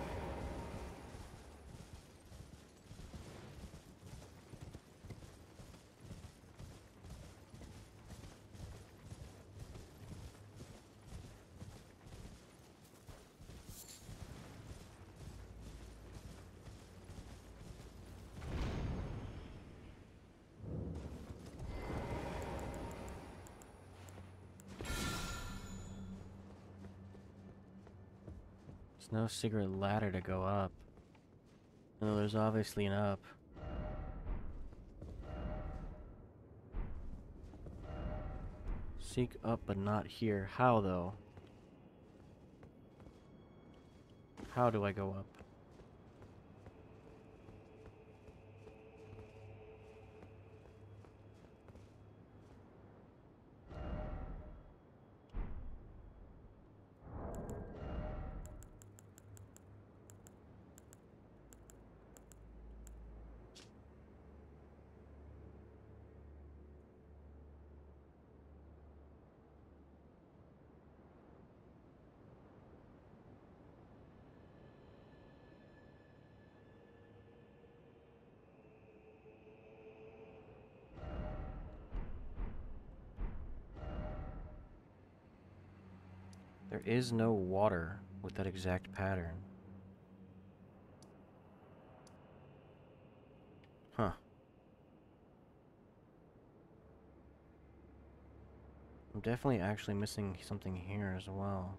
There's no secret ladder to go up. No, there's obviously an up. Seek up but not here. How though? How do I go up? There is no water with that exact pattern. Huh. I'm definitely actually missing something here as well.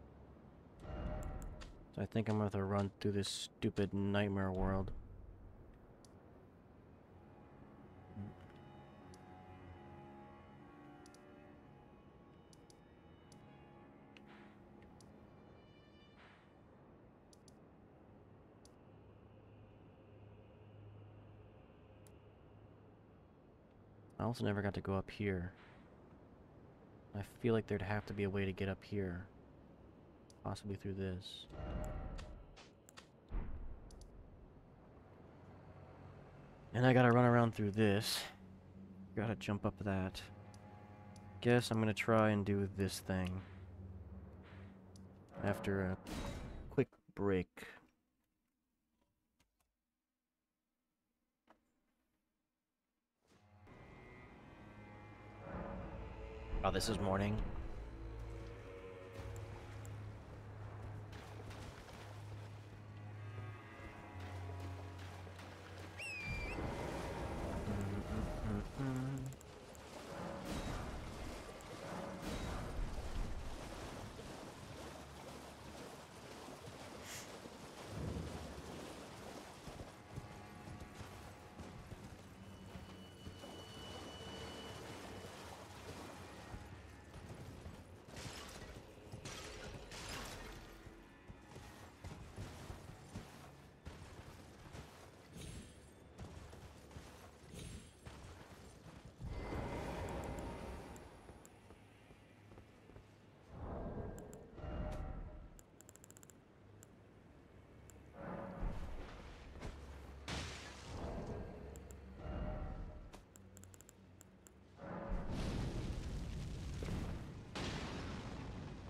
So I think I'm gonna have to run through this stupid Nightmare World. I also never got to go up here. I feel like there'd have to be a way to get up here. Possibly through this. And I gotta run around through this. Gotta jump up that. Guess I'm gonna try and do this thing. After a quick break. Oh, this is morning.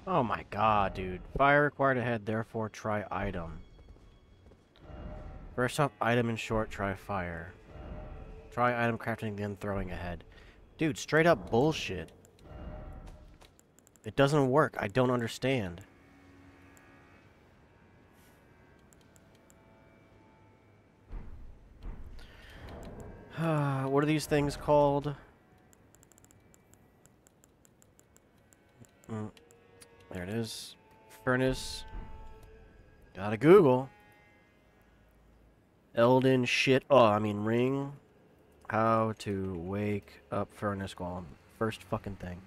Oh my god, dude. Fire required ahead, therefore try item. First off, item in short, try fire. Try item crafting, then throwing ahead. Dude, straight up bullshit. It doesn't work. I don't understand. What are these things called? Mm. There it is. Furnace. Gotta Google. Elden shit. Oh, I mean ring. How to wake up furnace golem. First fucking thing.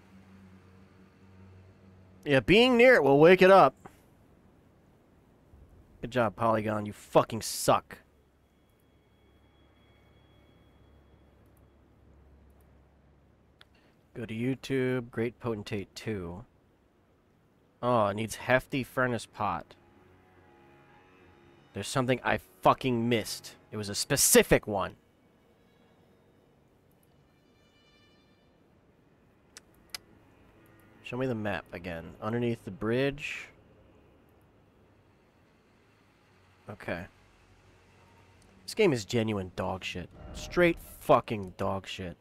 Yeah, being near it will wake it up. Good job, Polygon. You fucking suck. Go to YouTube. Great Potentate two. Oh, it needs hefty furnace pot. There's something I fucking missed. It was a specific one. Show me the map again. Underneath the bridge. Okay. This game is genuine dog shit. Straight fucking dog shit.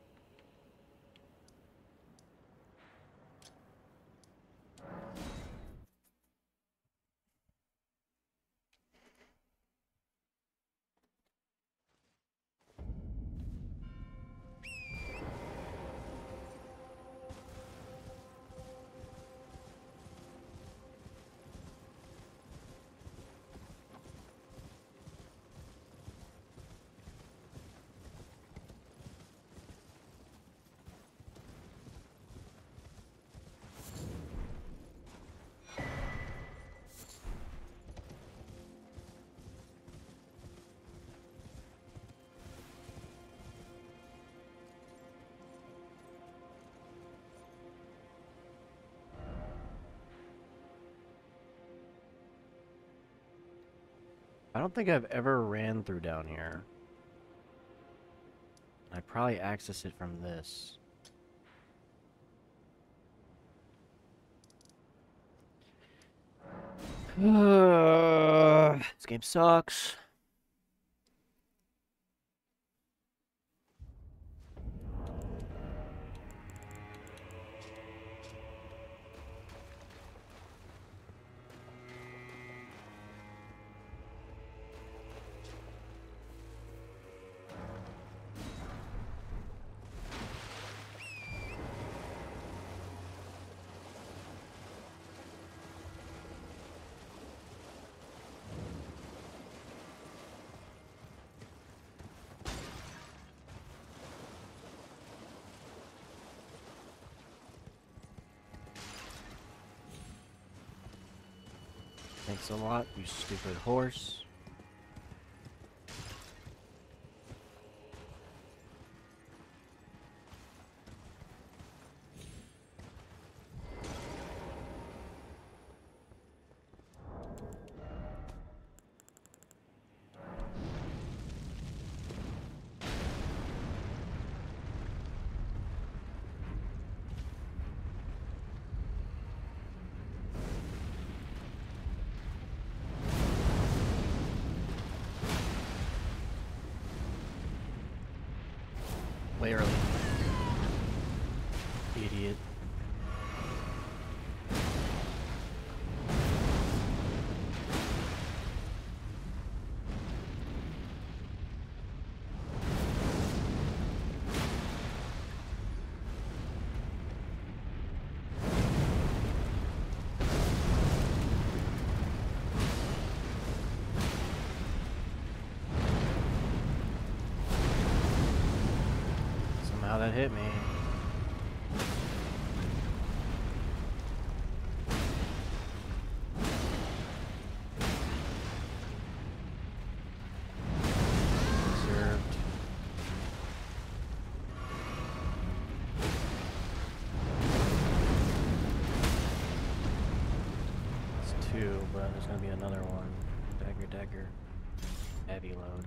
I don't think I've ever ran through down here. I probably access it from this. This game sucks. Thanks a lot, you stupid horse. Way early. Idiot. Somehow that hit me. Reserved. It's two, but there's gonna be another one. Dagger, dagger. Heavy load.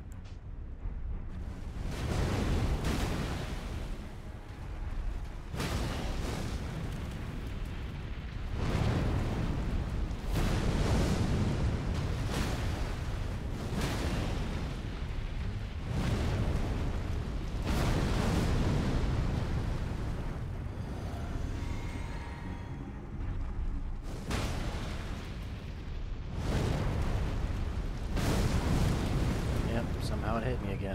Somehow it hit me again.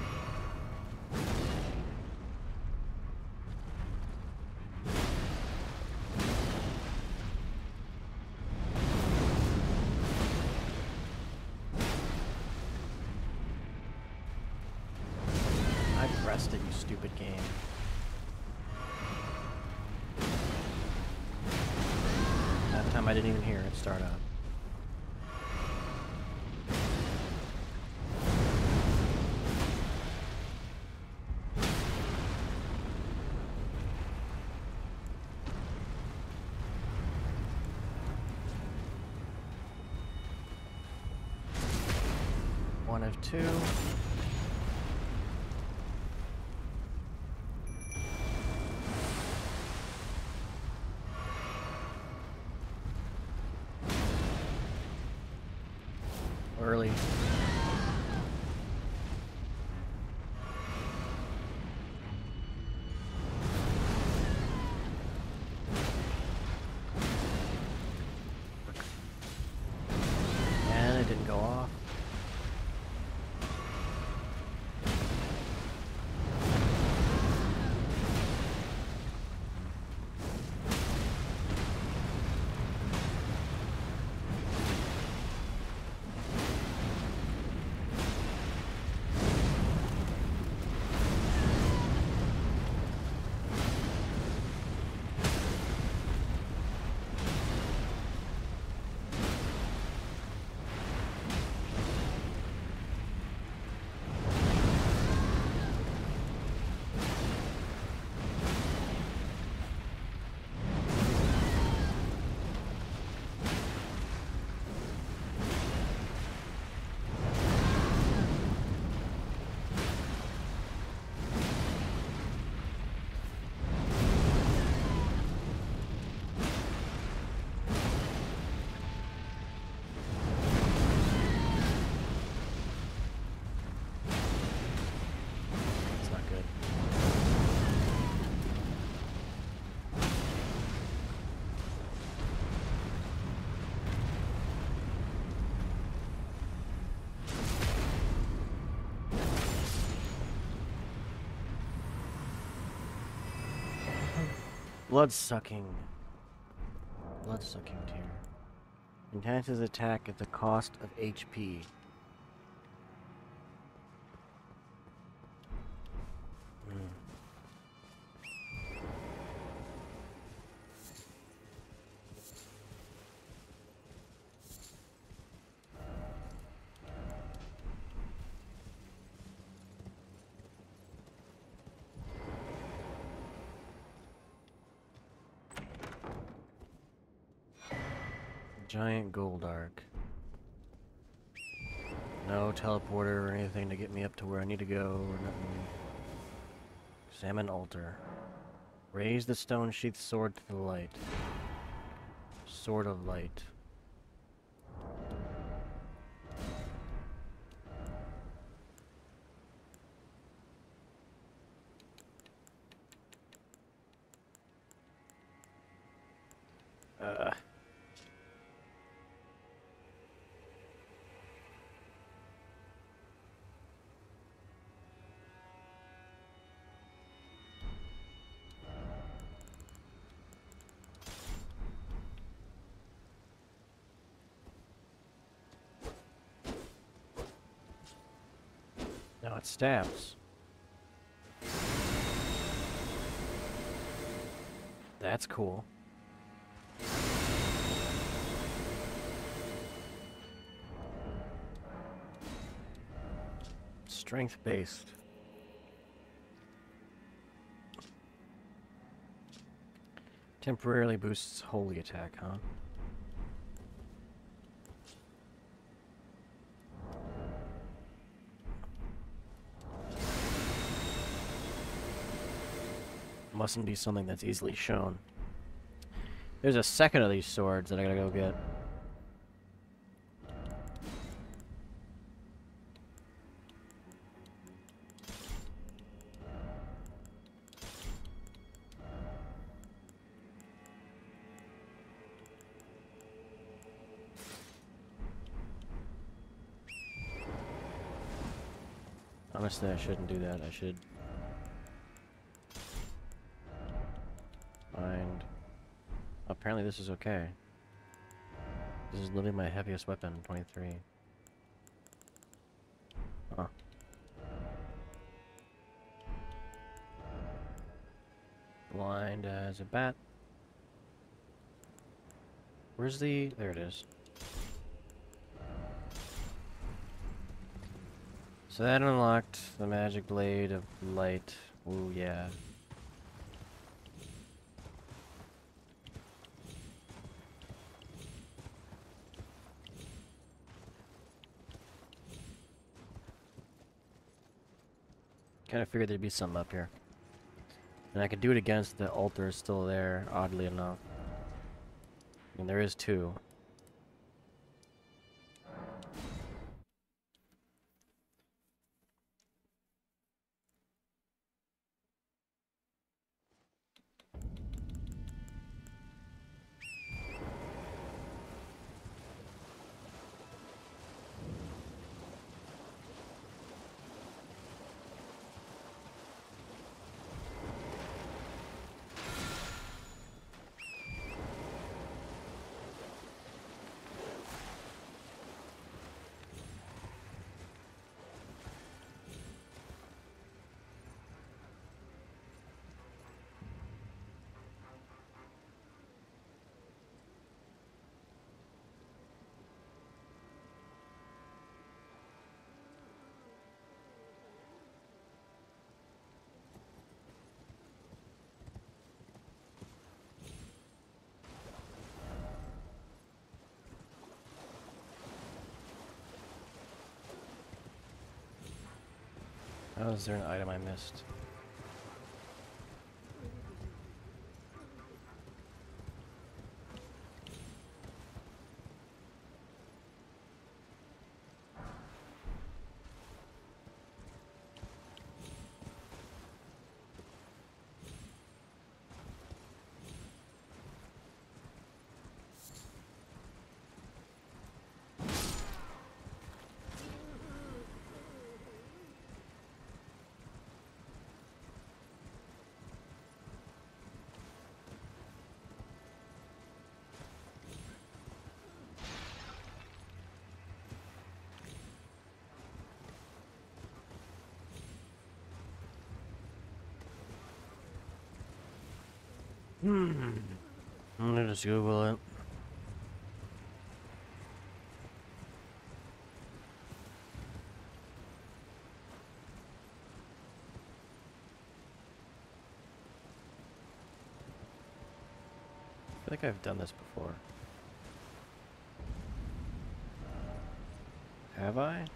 I've rested, you stupid game. That time I didn't even hear it start up. One of two. Early. And it didn't go off. Blood-sucking. Blood-sucking tear. Enhances attack at the cost of H P. Mm. Giant gold arc. No teleporter or anything to get me up to where I need to go or nothing. Examine altar. Raise the stone sheath sword to the light. Sword of light. Uh. Now it stabs. That's cool. Strength based. Temporarily boosts holy attack, huh? Mustn't be something that's easily shown. There's a second of these swords that I gotta go get. Honestly, I shouldn't do that. I should find... Apparently this is okay. This is literally my heaviest weapon, twenty-three. Huh. Blind as a bat. Where's the... There it is. So that unlocked the magic blade of light. Ooh, yeah. Kind of figured there'd be something up here. And I could do it against the altar is still there, oddly enough. And there is two. Oh, is there an item I missed? Hmm. I'm gonna just Google it. I feel like I've done this before. Have I?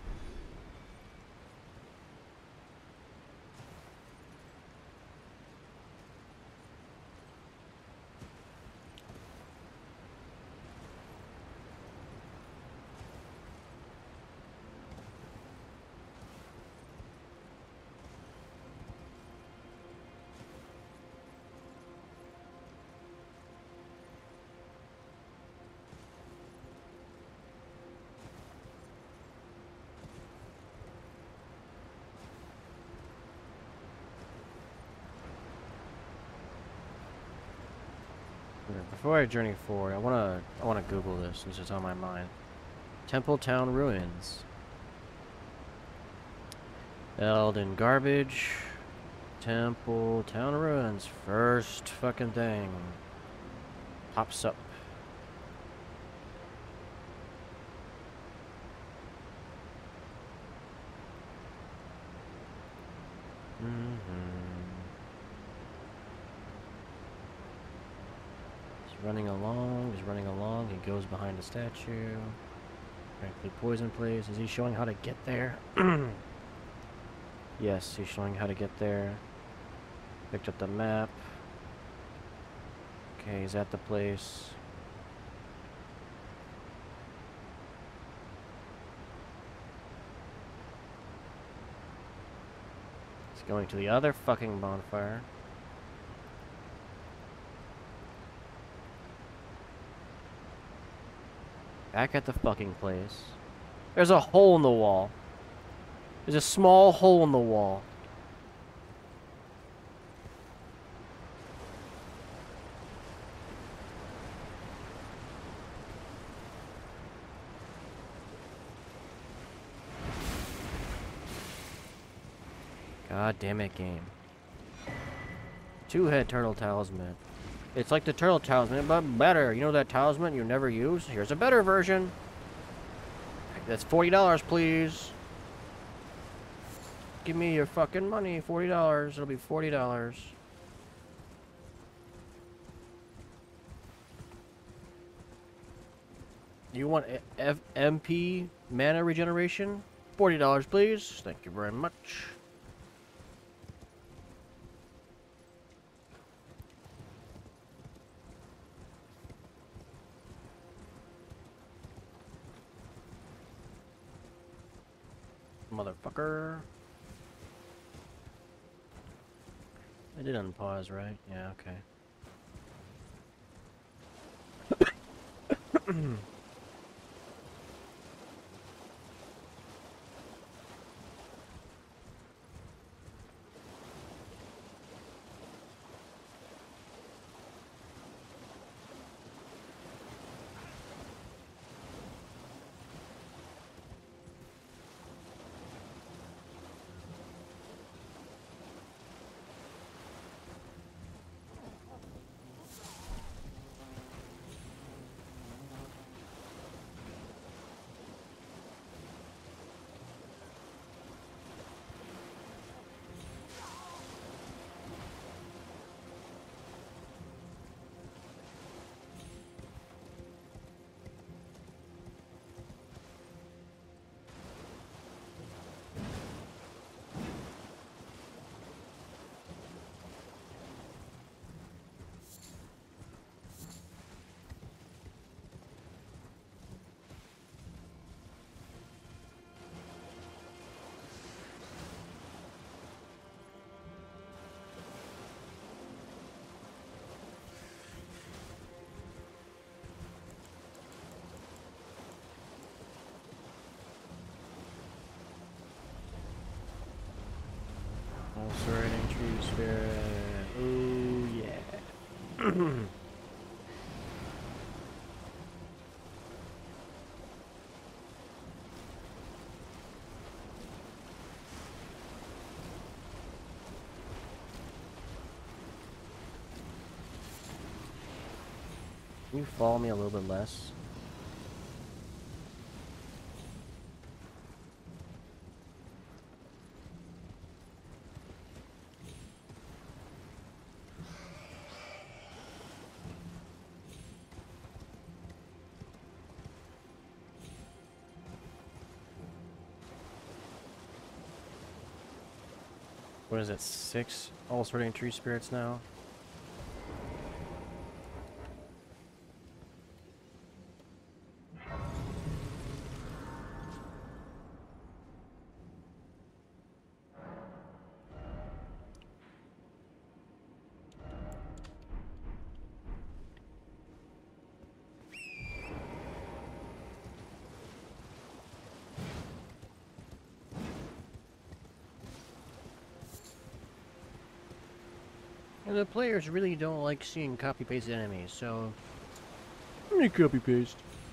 Before I journey forward, I wanna I wanna Google this since it's on my mind. Temple Town Ruins. Elden Garbage. Temple Town Ruins. First fucking thing. Pops up. Running along, he's running along, he goes behind a statue. Practically poison place. Is he showing how to get there? Yes, he's showing how to get there. Picked up the map. Okay, he's at the place. He's going to the other fucking bonfire. Back at the fucking place. There's a hole in the wall. There's a small hole in the wall. God damn it, game. Two-head turtle talisman. It's like the turtle talisman, but better. You know that talisman you never use? Here's a better version. That's forty dollars, please. Give me your fucking money. forty dollars. It'll be forty dollars. You want F M P mana regeneration? forty dollars, please. Thank you very much. Motherfucker. I did unpause, right? Yeah, okay. Ulcerating tree spirit. Ooh, yeah. Can you follow me a little bit less? What is it? Six ulcerating tree spirits now? And the players really don't like seeing copy-paste enemies, so... Let me copy-paste.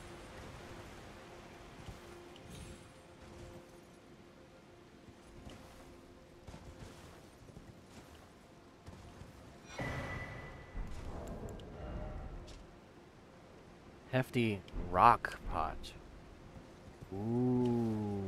Hefty rock pot. Ooh.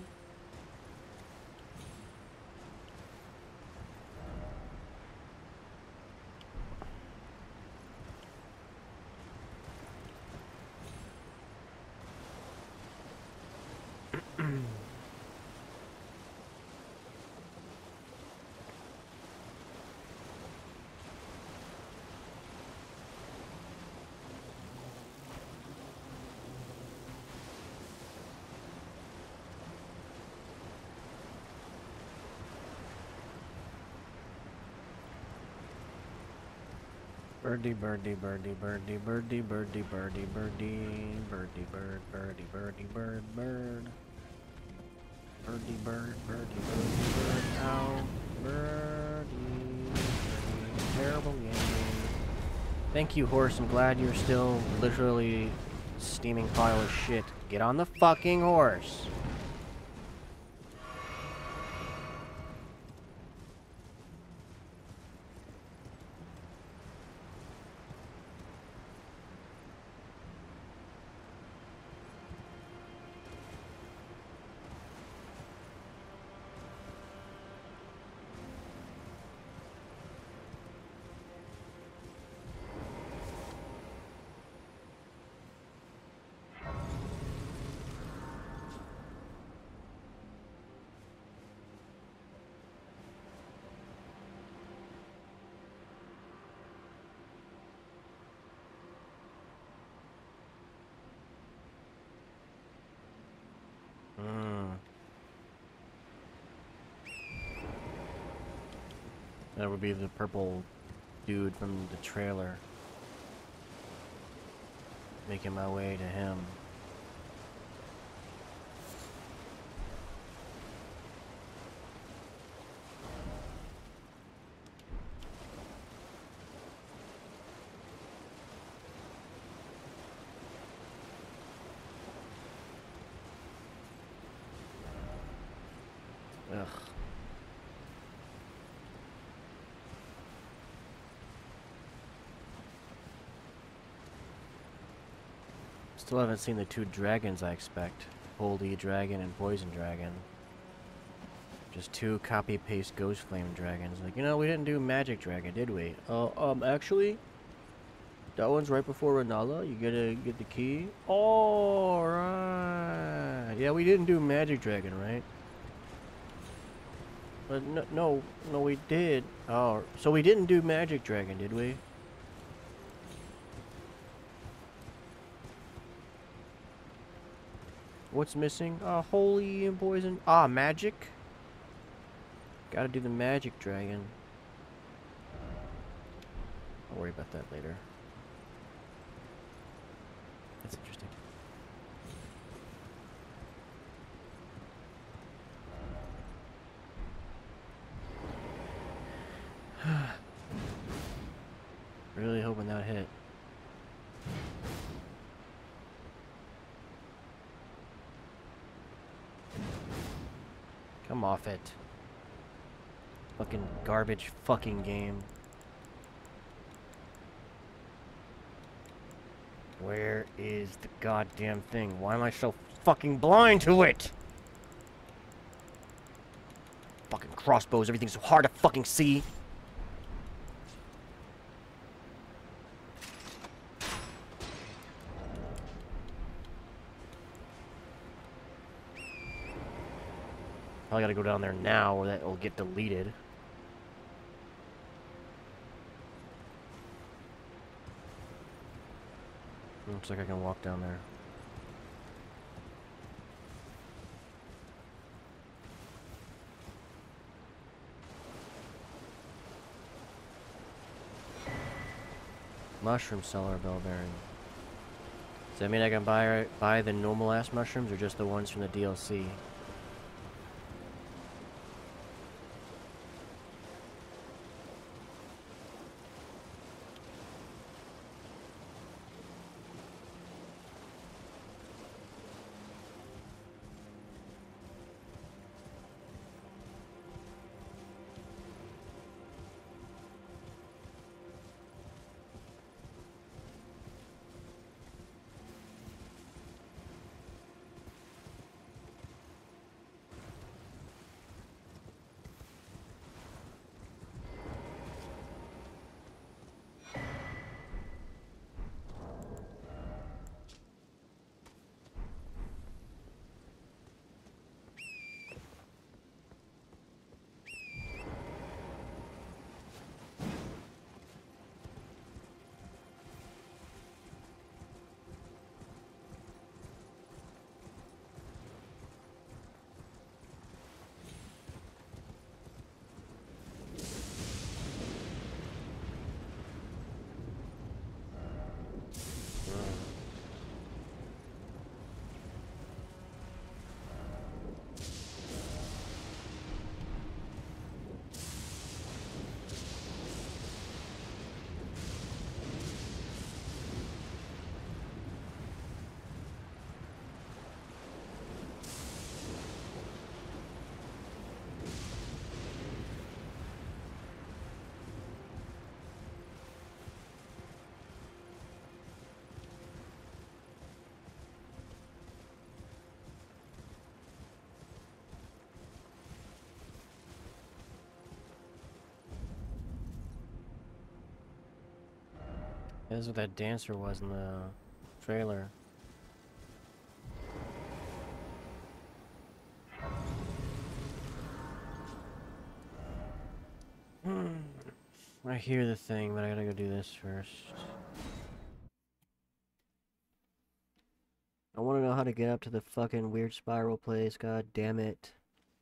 Birdie, birdie, birdie, birdie, birdie, birdie, birdie, birdie, birdie, bird, birdie, birdie, bird, bird. Birdie bird, birdie birdie bird, ow. Birdie, birdie, terrible game. Thank you, horse. I'm glad you're still literally steaming pile of shit. Get on the fucking horse. That would be the purple dude from the trailer. Making my way to him. Ugh. Still haven't seen the two dragons I expect. Holy Dragon and Poison Dragon. Just two copy-paste Ghost Flame Dragons. Like, you know, we didn't do Magic Dragon, did we? Oh, uh, um, actually, that one's right before Renala. You gotta get the key. Alright. Yeah, we didn't do Magic Dragon, right? But no, no, no, we did. Oh, so we didn't do Magic Dragon, did we? What's missing? Ah, uh, Holy and Poison. Ah, Magic. Gotta do the Magic Dragon. I'll worry about that later. That's interesting. Really hoping that hit. Come off it. Fucking garbage fucking game. Where is the goddamn thing? Why am I so fucking blind to it? Fucking crossbows, everything's so hard to fucking see. Probably gotta go down there now or that will get deleted. Looks like I can walk down there. Mushroom cellar bell bearing. Does that mean I can buy buy the normal ass mushrooms or just the ones from the D L C? This is what that dancer was in the trailer. Hmm. I hear the thing, but I gotta go do this first. I wanna know how to get up to the fucking weird spiral place, god damn it.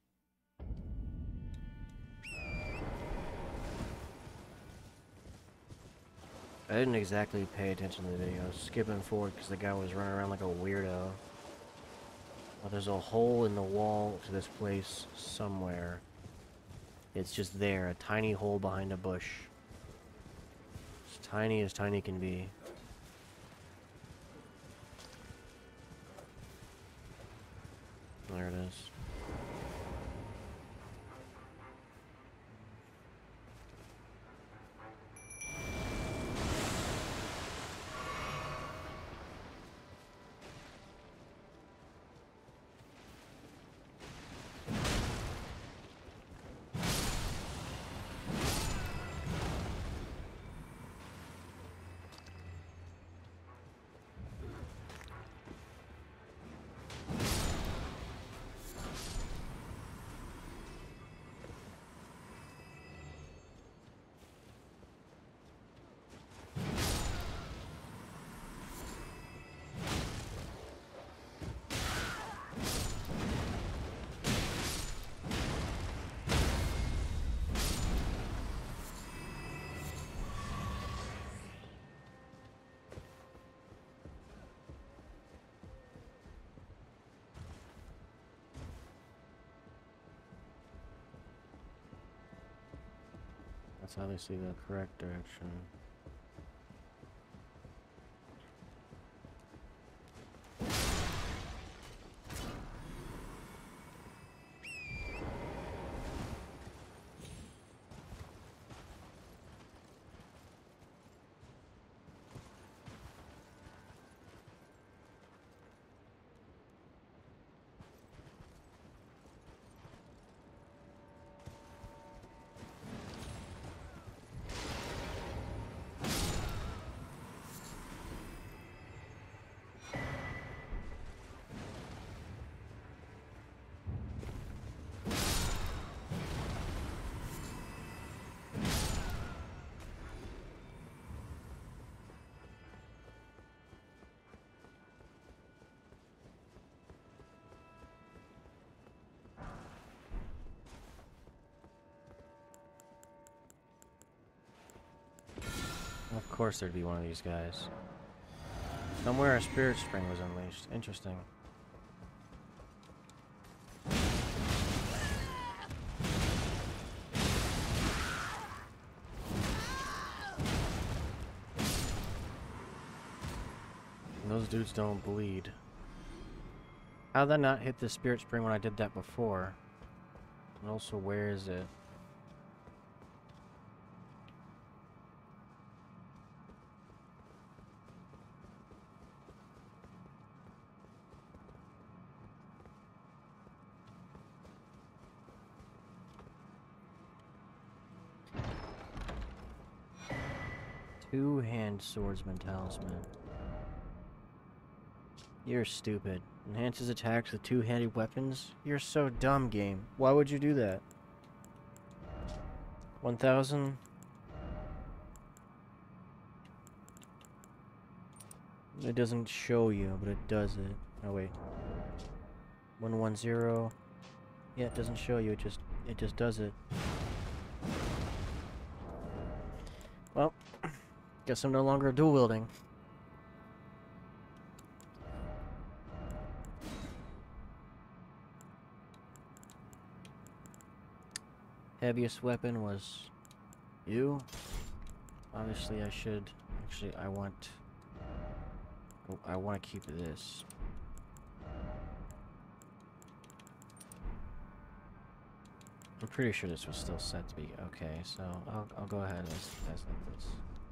I didn't exactly pay attention to the video. I was skipping forward because the guy was running around like a weirdo. Well, there's a hole in the wall to this place somewhere. It's just there, a tiny hole behind a bush. As tiny as tiny can be. There it is. That's obviously the correct direction. Of course there'd be one of these guys. Somewhere a spirit spring was unleashed. Interesting. And those dudes don't bleed. How did that not hit the spirit spring when I did that before? And also, where is it? Two-hand swordsman talisman. You're stupid. Enhances attacks with two-handed weapons? You're so dumb, game. Why would you do that? one thousand? It doesn't show you, but it does it. Oh, wait. one one zero. Yeah, it doesn't show you, it just, it just does it. Well, guess I'm no longer dual wielding. Heaviest weapon was you. Obviously, I should. Actually, I want. I want to keep this. I'm pretty sure this was still set to be okay, so I'll I'll go ahead as as like this.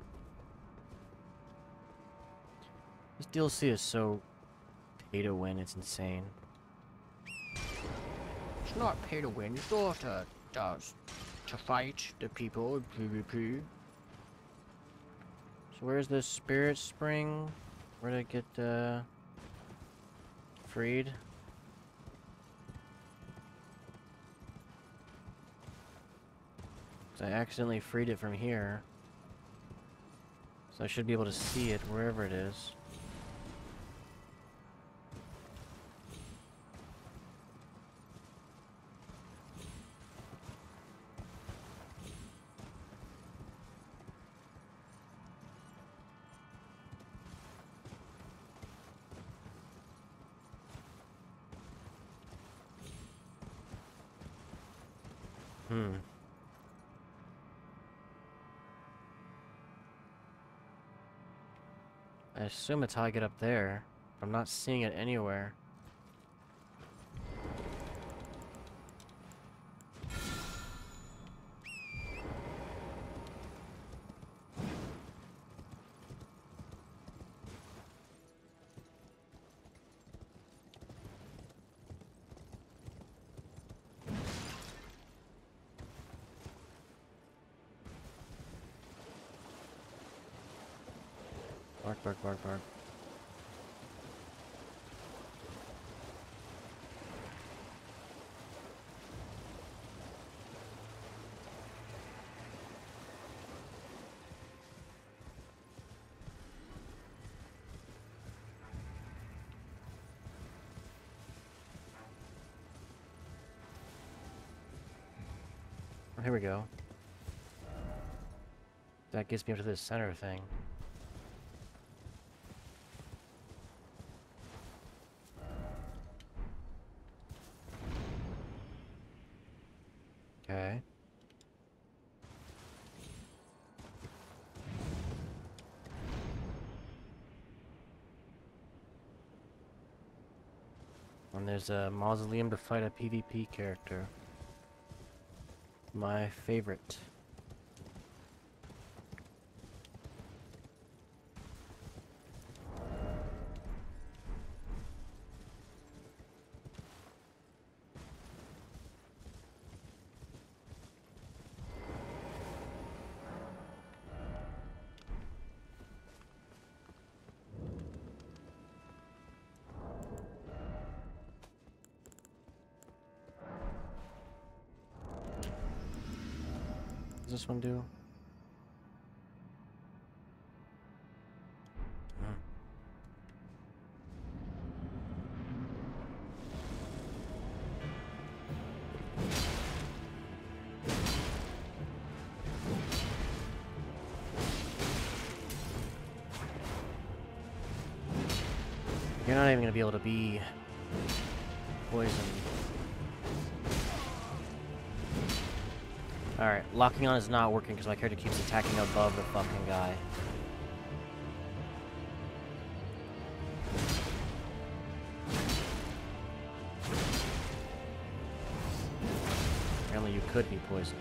This D L C is so pay to win, it's insane. It's not pay to win, you still have to, to, to fight the people in PvP. So where's the spirit spring? Where did I get, uh... freed? I accidentally freed it from here. So I should be able to see it wherever it is. Hmm. I assume it's how I get up there. I'm not seeing it anywhere. Bark, bark, bark, bark. Oh, here we go. That gets me up to this center thing. Okay. And there's a mausoleum to fight a PvP character. My favorite. What does this one do? Hmm. You're not even gonna be able to be poisoned. Alright, locking on is not working because my character keeps attacking above the fucking guy. Apparently you could be poisoned.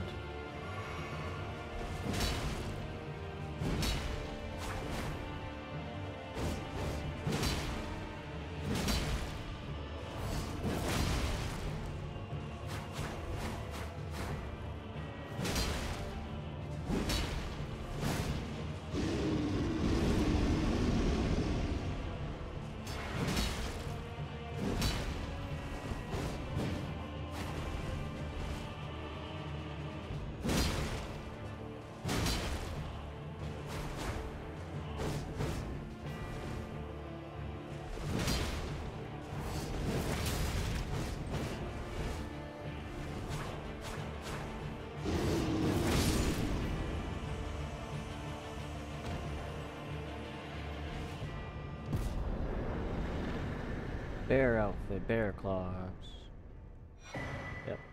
Bear outfit, bear claws. Yep.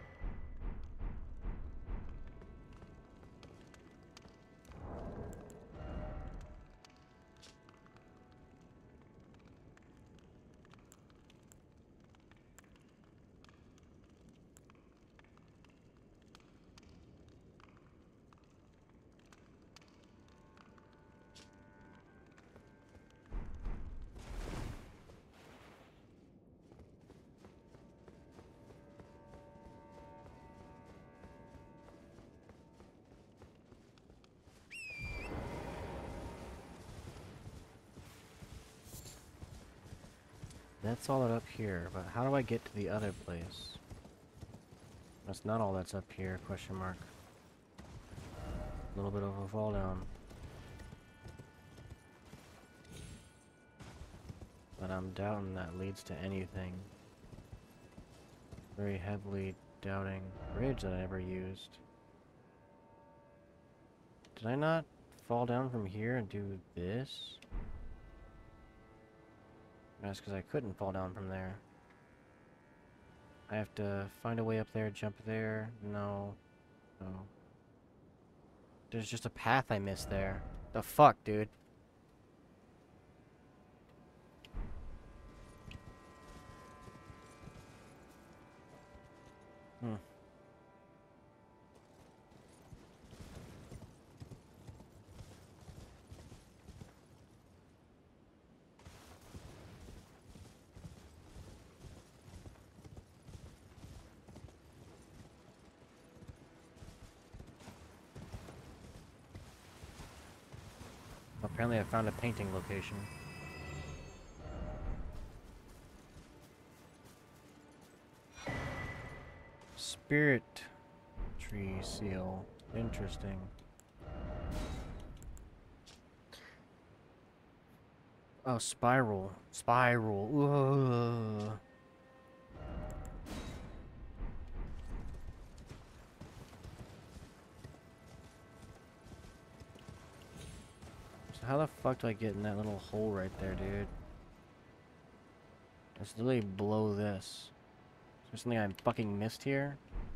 That's all up here, but how do I get to the other place? That's not all that's up here, question mark. A little bit of a fall down. But I'm doubting that leads to anything. Very heavily doubting bridge that I ever used. Did I not fall down from here and do this? That's because I couldn't fall down from there. I have to find a way up there, jump there. No. No. There's just a path I missed there. The fuck, dude? Hmm. Apparently I found a painting location. Spirit tree seal. Interesting. Oh, spiral. Spiral. Ugh. So how the fuck do I get in that little hole right there, dude? It's literally below this. Is there something I fucking missed here?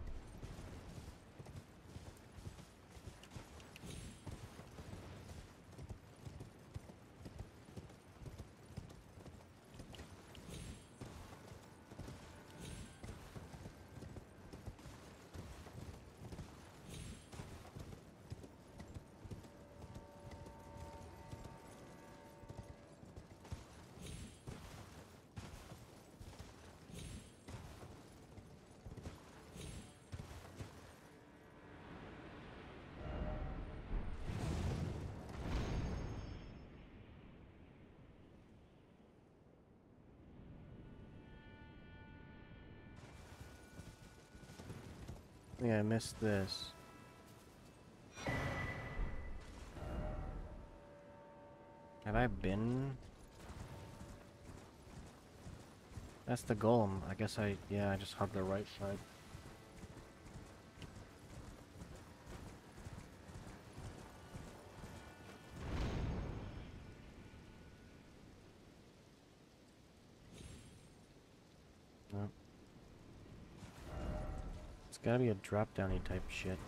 Yeah, I missed this. Have I been? That's the golem. I guess I, yeah, I just hugged the right side. Nope. It's gotta be a drop-downy type shit.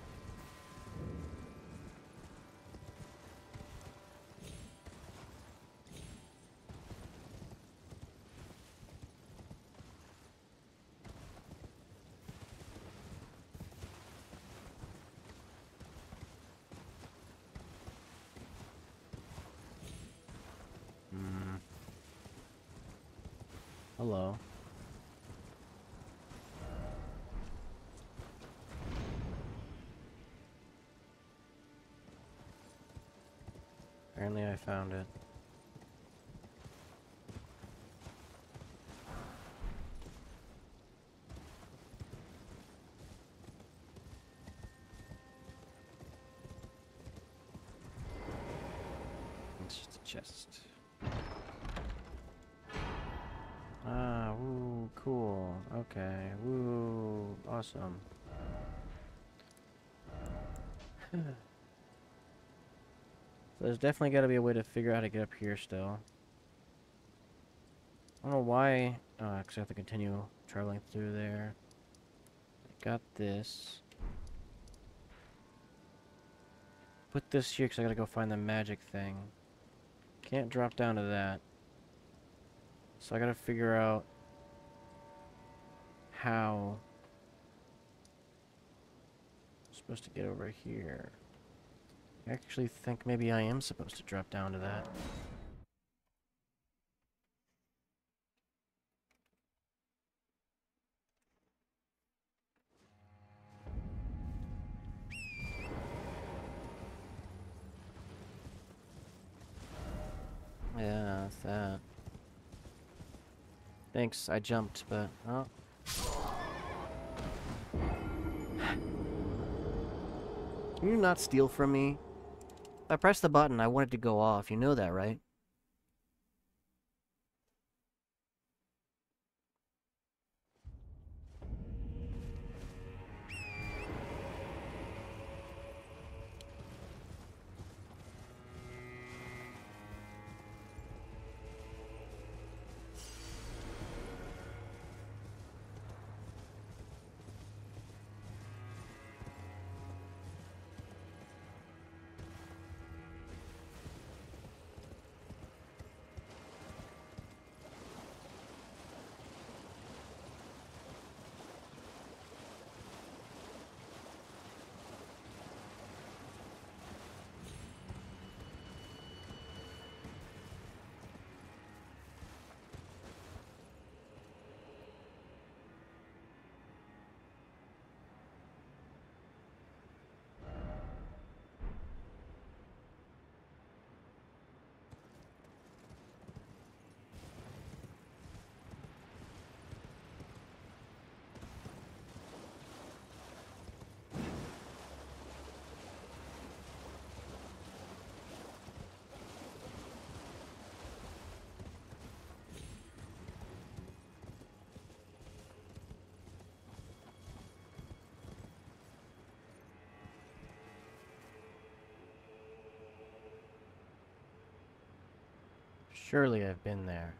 Hmm. Hello. Apparently I found it. It's just a chest. Ah, woo, cool. Okay, woo, awesome. So there's definitely got to be a way to figure out how to get up here still. I don't know why. Oh, because I have to continue traveling through there. Got this. Put this here because I gotta go find the magic thing. Can't drop down to that. So I gotta figure out how I'm supposed to get over here. I actually think maybe I am supposed to drop down to that. Yeah, that's that. Thanks, I jumped, but... Oh. Can you not steal from me? If I pressed the button, I want it to go off. You know that, right? Surely I've been there.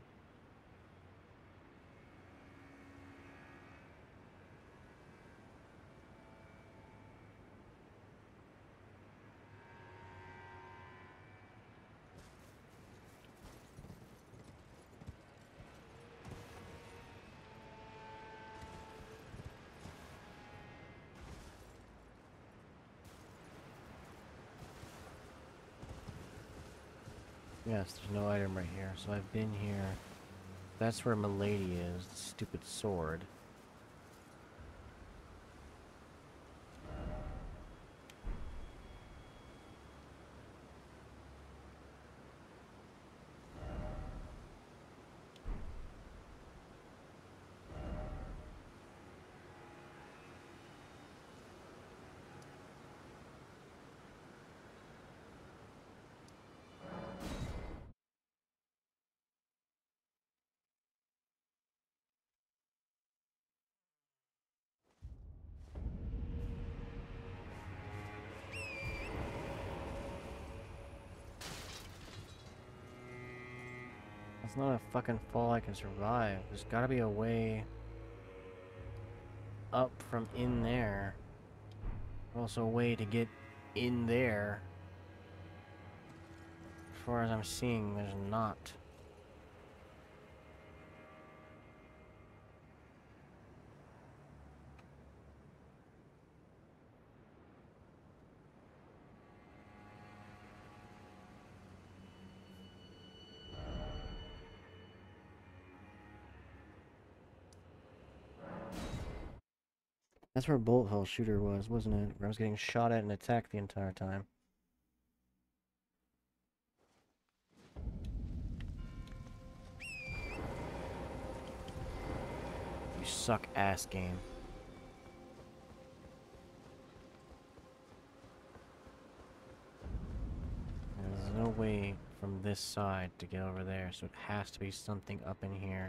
Yes, there's no item right here, so I've been here. That's where Milady is, the stupid sword. It's not a fucking fall I can survive. There's gotta be a way up from in there. Also a way to get in there. As far as I'm seeing, there's not. That's where bullet hole shooter was, wasn't it? Where I was getting shot at and attacked the entire time. You suck ass game. There's no way from this side to get over there, so it has to be something up in here.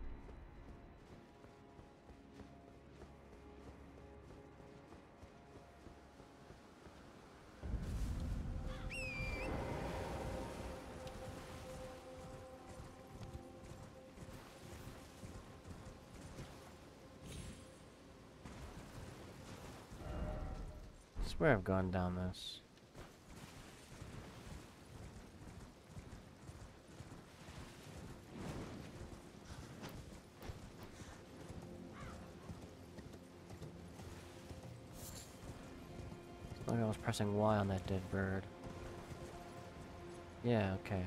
I swear I've gone down this. It's like I was pressing Y on that dead bird. Yeah, okay.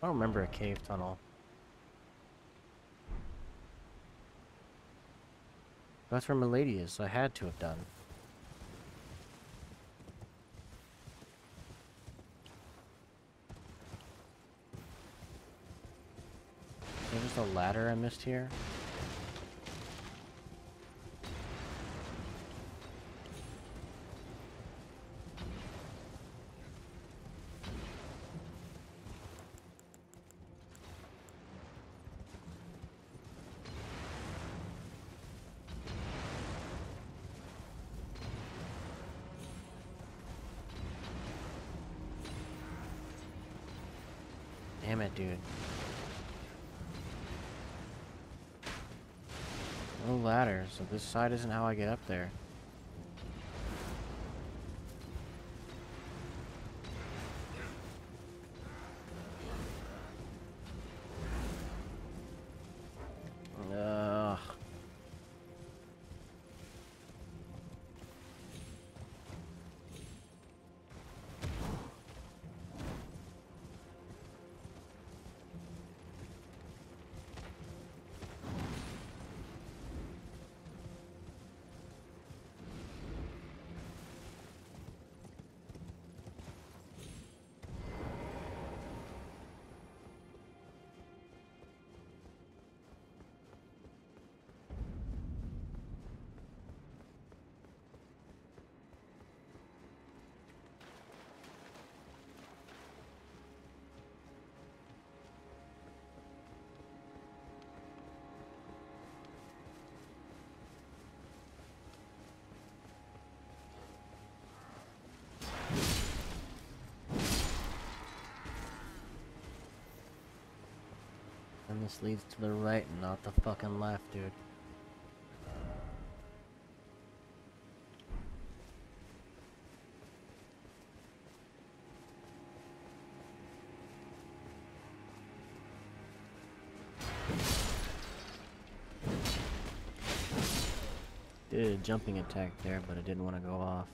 I don't remember a cave tunnel. That's where Milady is, so I had to have done. There's a ladder I missed here. Damn it, dude. No ladder, so this side isn't how I get up there. Ugh. And this leads to the right and not the fucking left, dude. Did a jumping attack there, but it didn't want to go off.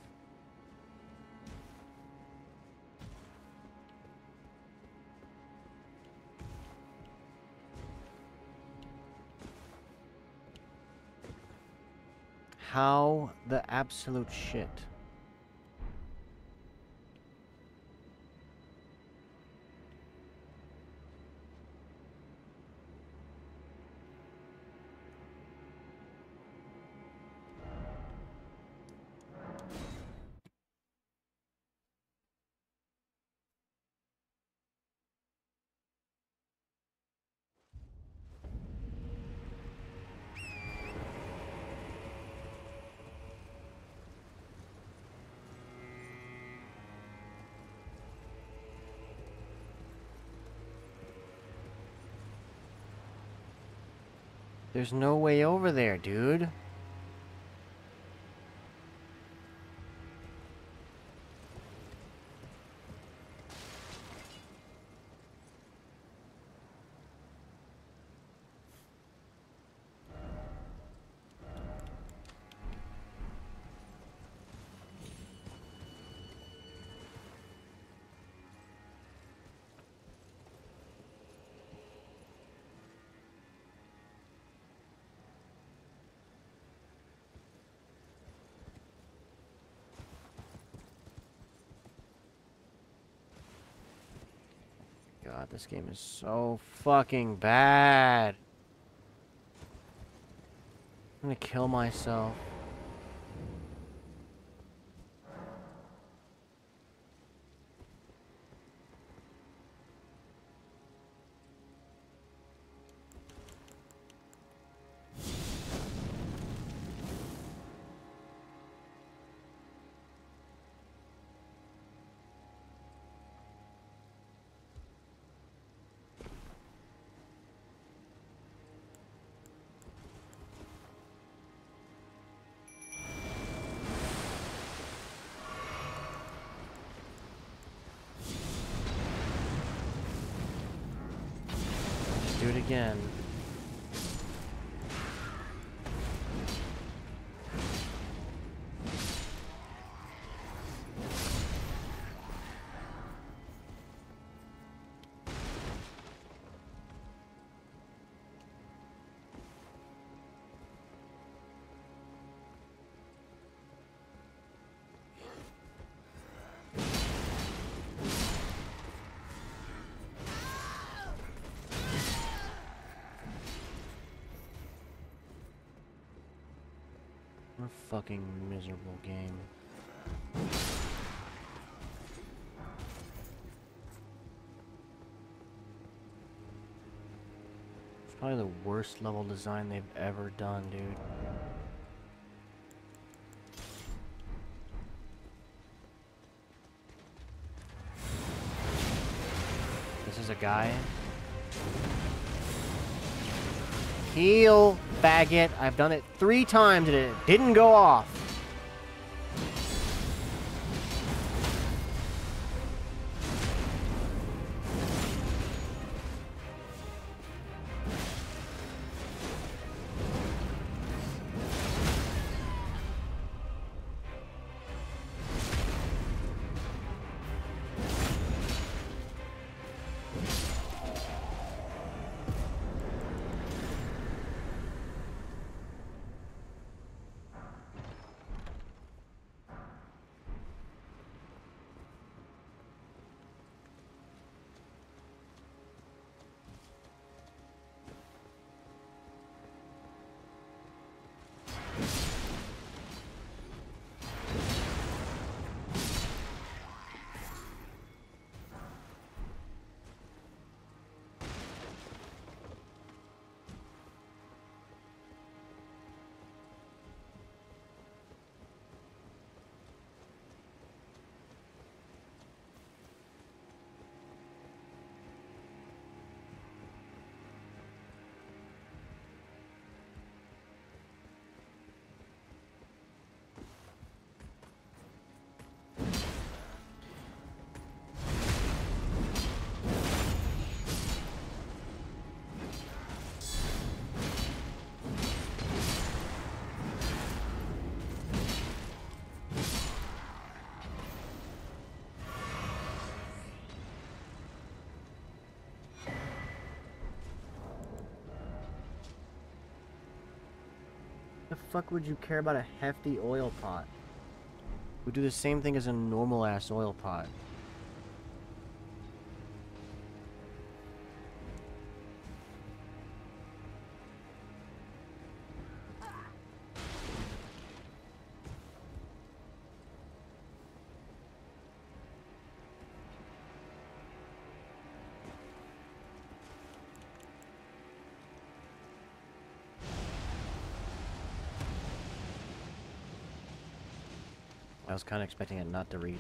How the absolute shit. There's no way over there, dude. God, this game is so fucking bad. I'm gonna kill myself. Do it again. A fucking miserable game. It's probably the worst level design they've ever done, dude. This is a guy. Heal, faggot. I've done it three times and it didn't go off. The fuck would you care about a hefty oil pot? We do the same thing as a normal ass oil pot. I was kind of expecting it not to reach.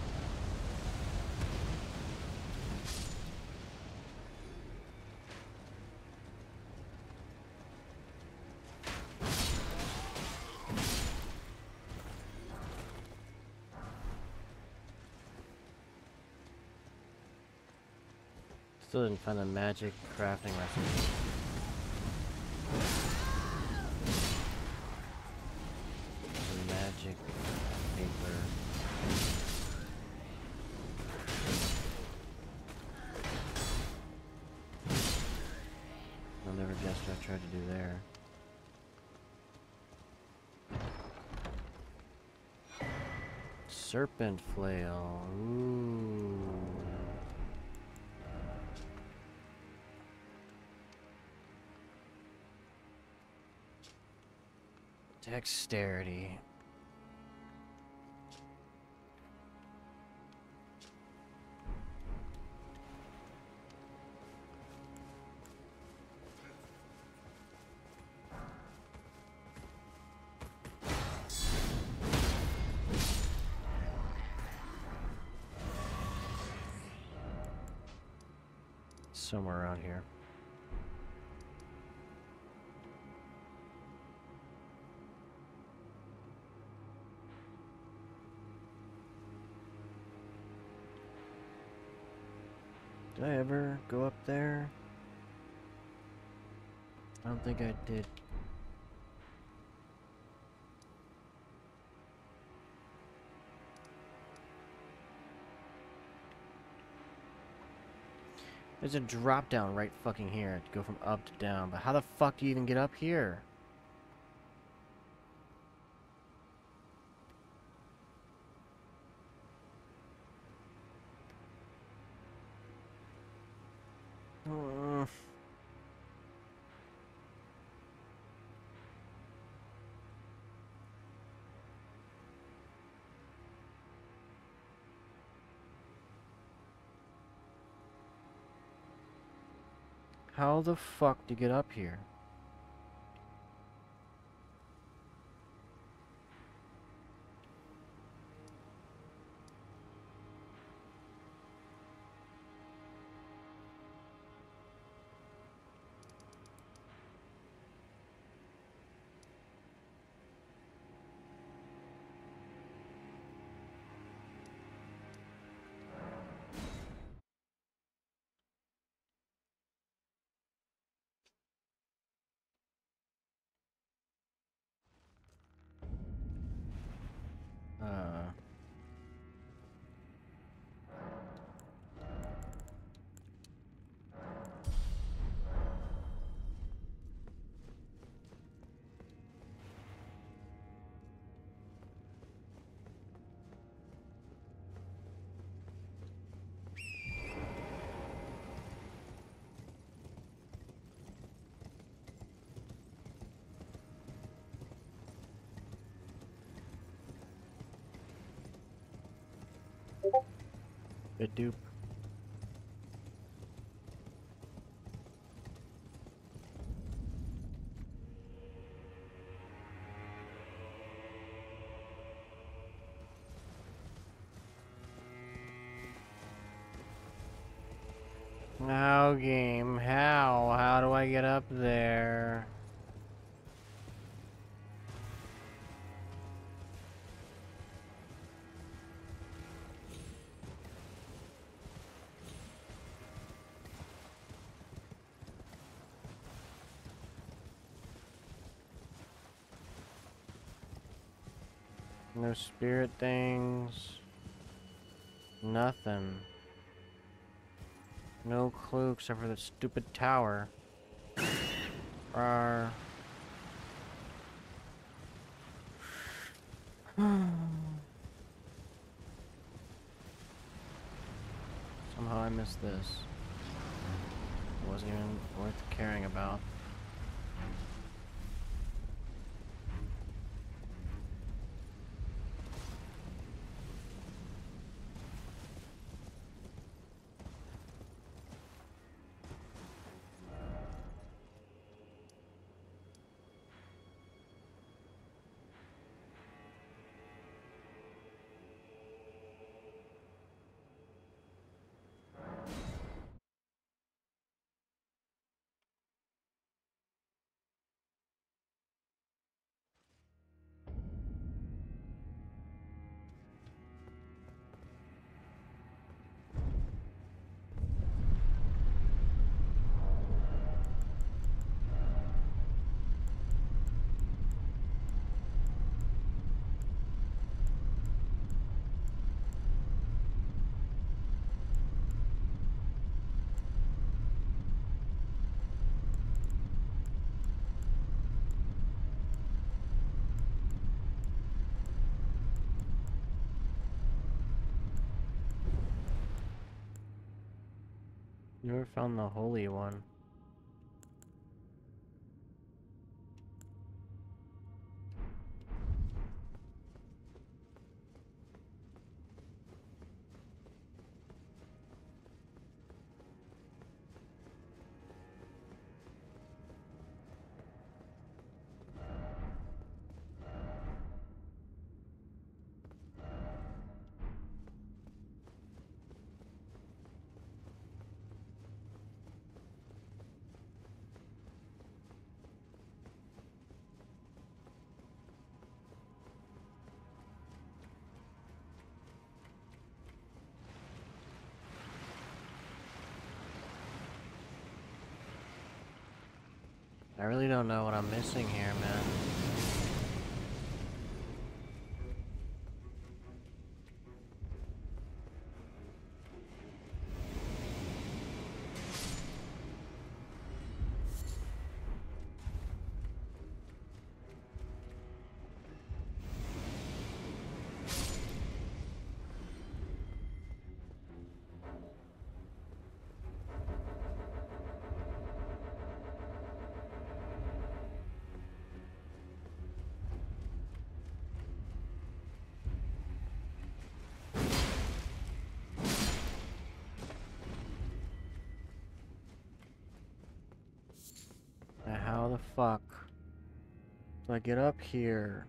Still didn't find a magic crafting recipe. The magic paper. I'll never guess what I tried to do there. Serpent flail. Ooh. Dexterity. Somewhere around here. Did I ever go up there? I don't think I did. There's a drop down right fucking here to go from up to down, but how the fuck do you even get up here? Uh, How the fuck do you get up here? Uh... Bit dupe. How, game? How? How do I get up there? No spirit things. Nothing. No clue except for the stupid tower. Rawr. Somehow I missed this. It wasn't even worth caring about. You Never found the holy one. I really don't know what I'm missing here, man. the fuck? Do I get up here?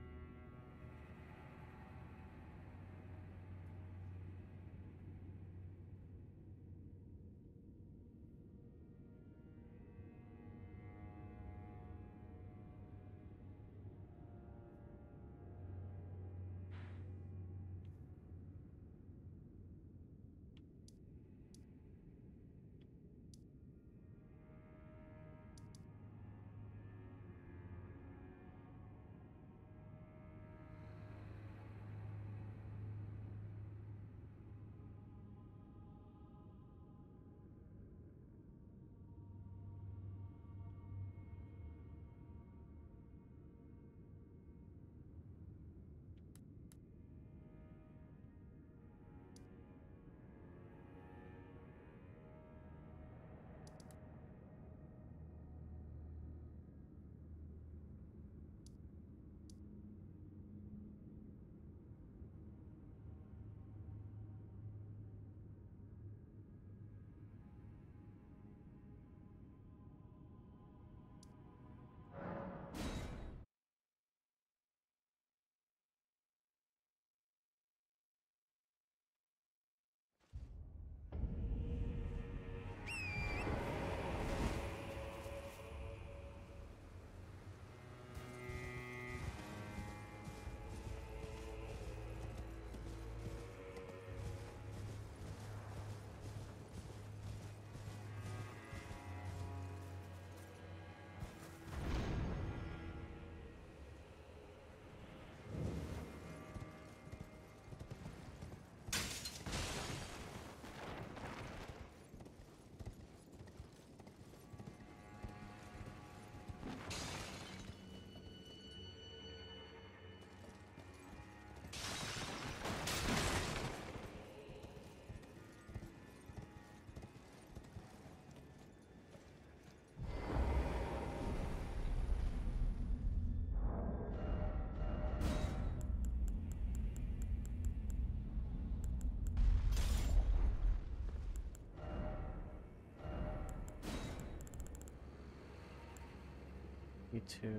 B two.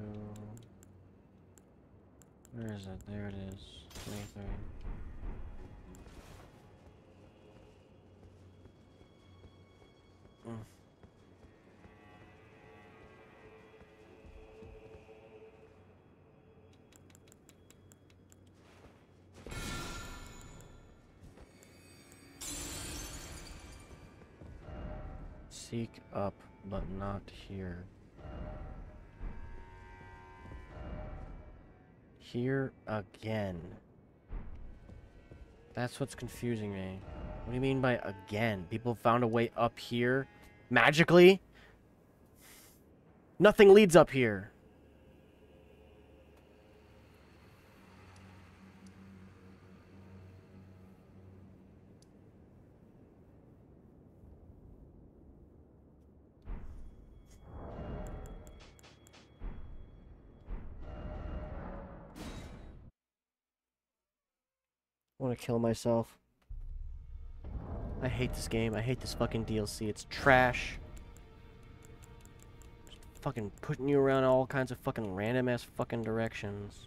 Where is it? There it is. twenty-three. Mm. Seek up, but not here. Here again. That's what's confusing me. What do you mean by again? People found a way up here? Magically? Nothing leads up here. I want to kill myself. I hate this game. I hate this fucking D L C. It's trash. Just fucking putting you around all kinds of fucking random ass fucking directions.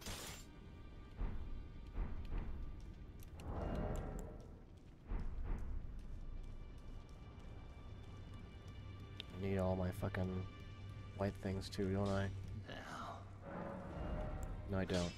I need all my fucking white things too, don't I? No, I don't.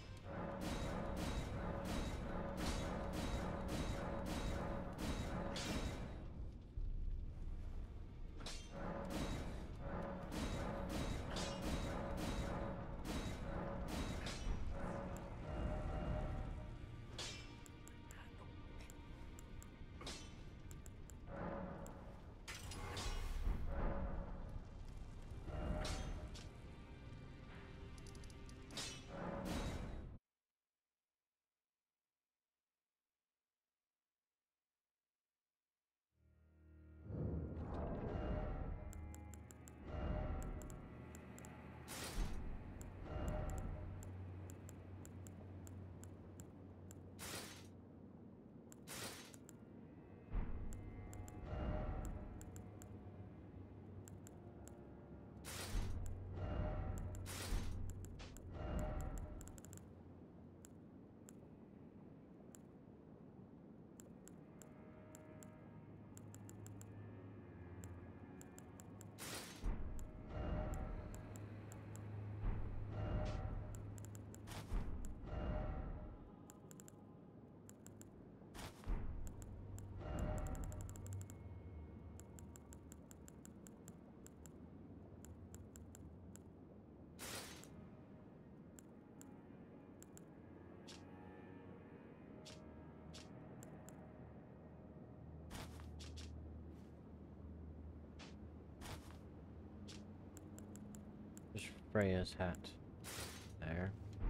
Freya's hat. There.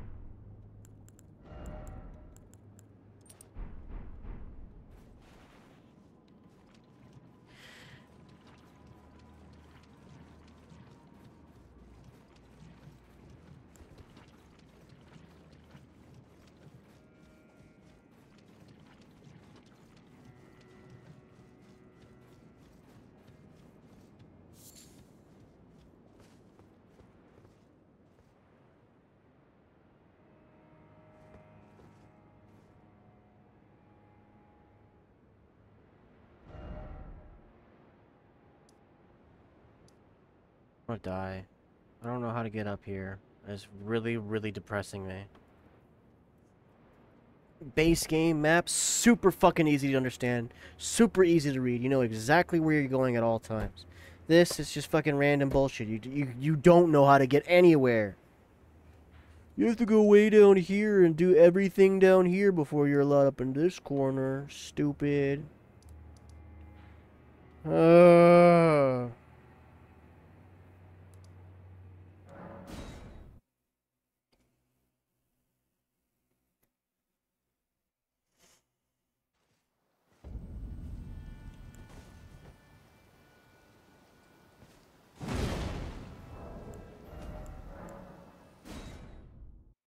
I'm gonna die. I don't know how to get up here. It's really, really depressing me. Base game map, super fucking easy to understand. Super easy to read. You know exactly where you're going at all times. This is just fucking random bullshit. You, you, you don't know how to get anywhere. You have to go way down here and do everything down here before you're allowed up in this corner. Stupid. Uh...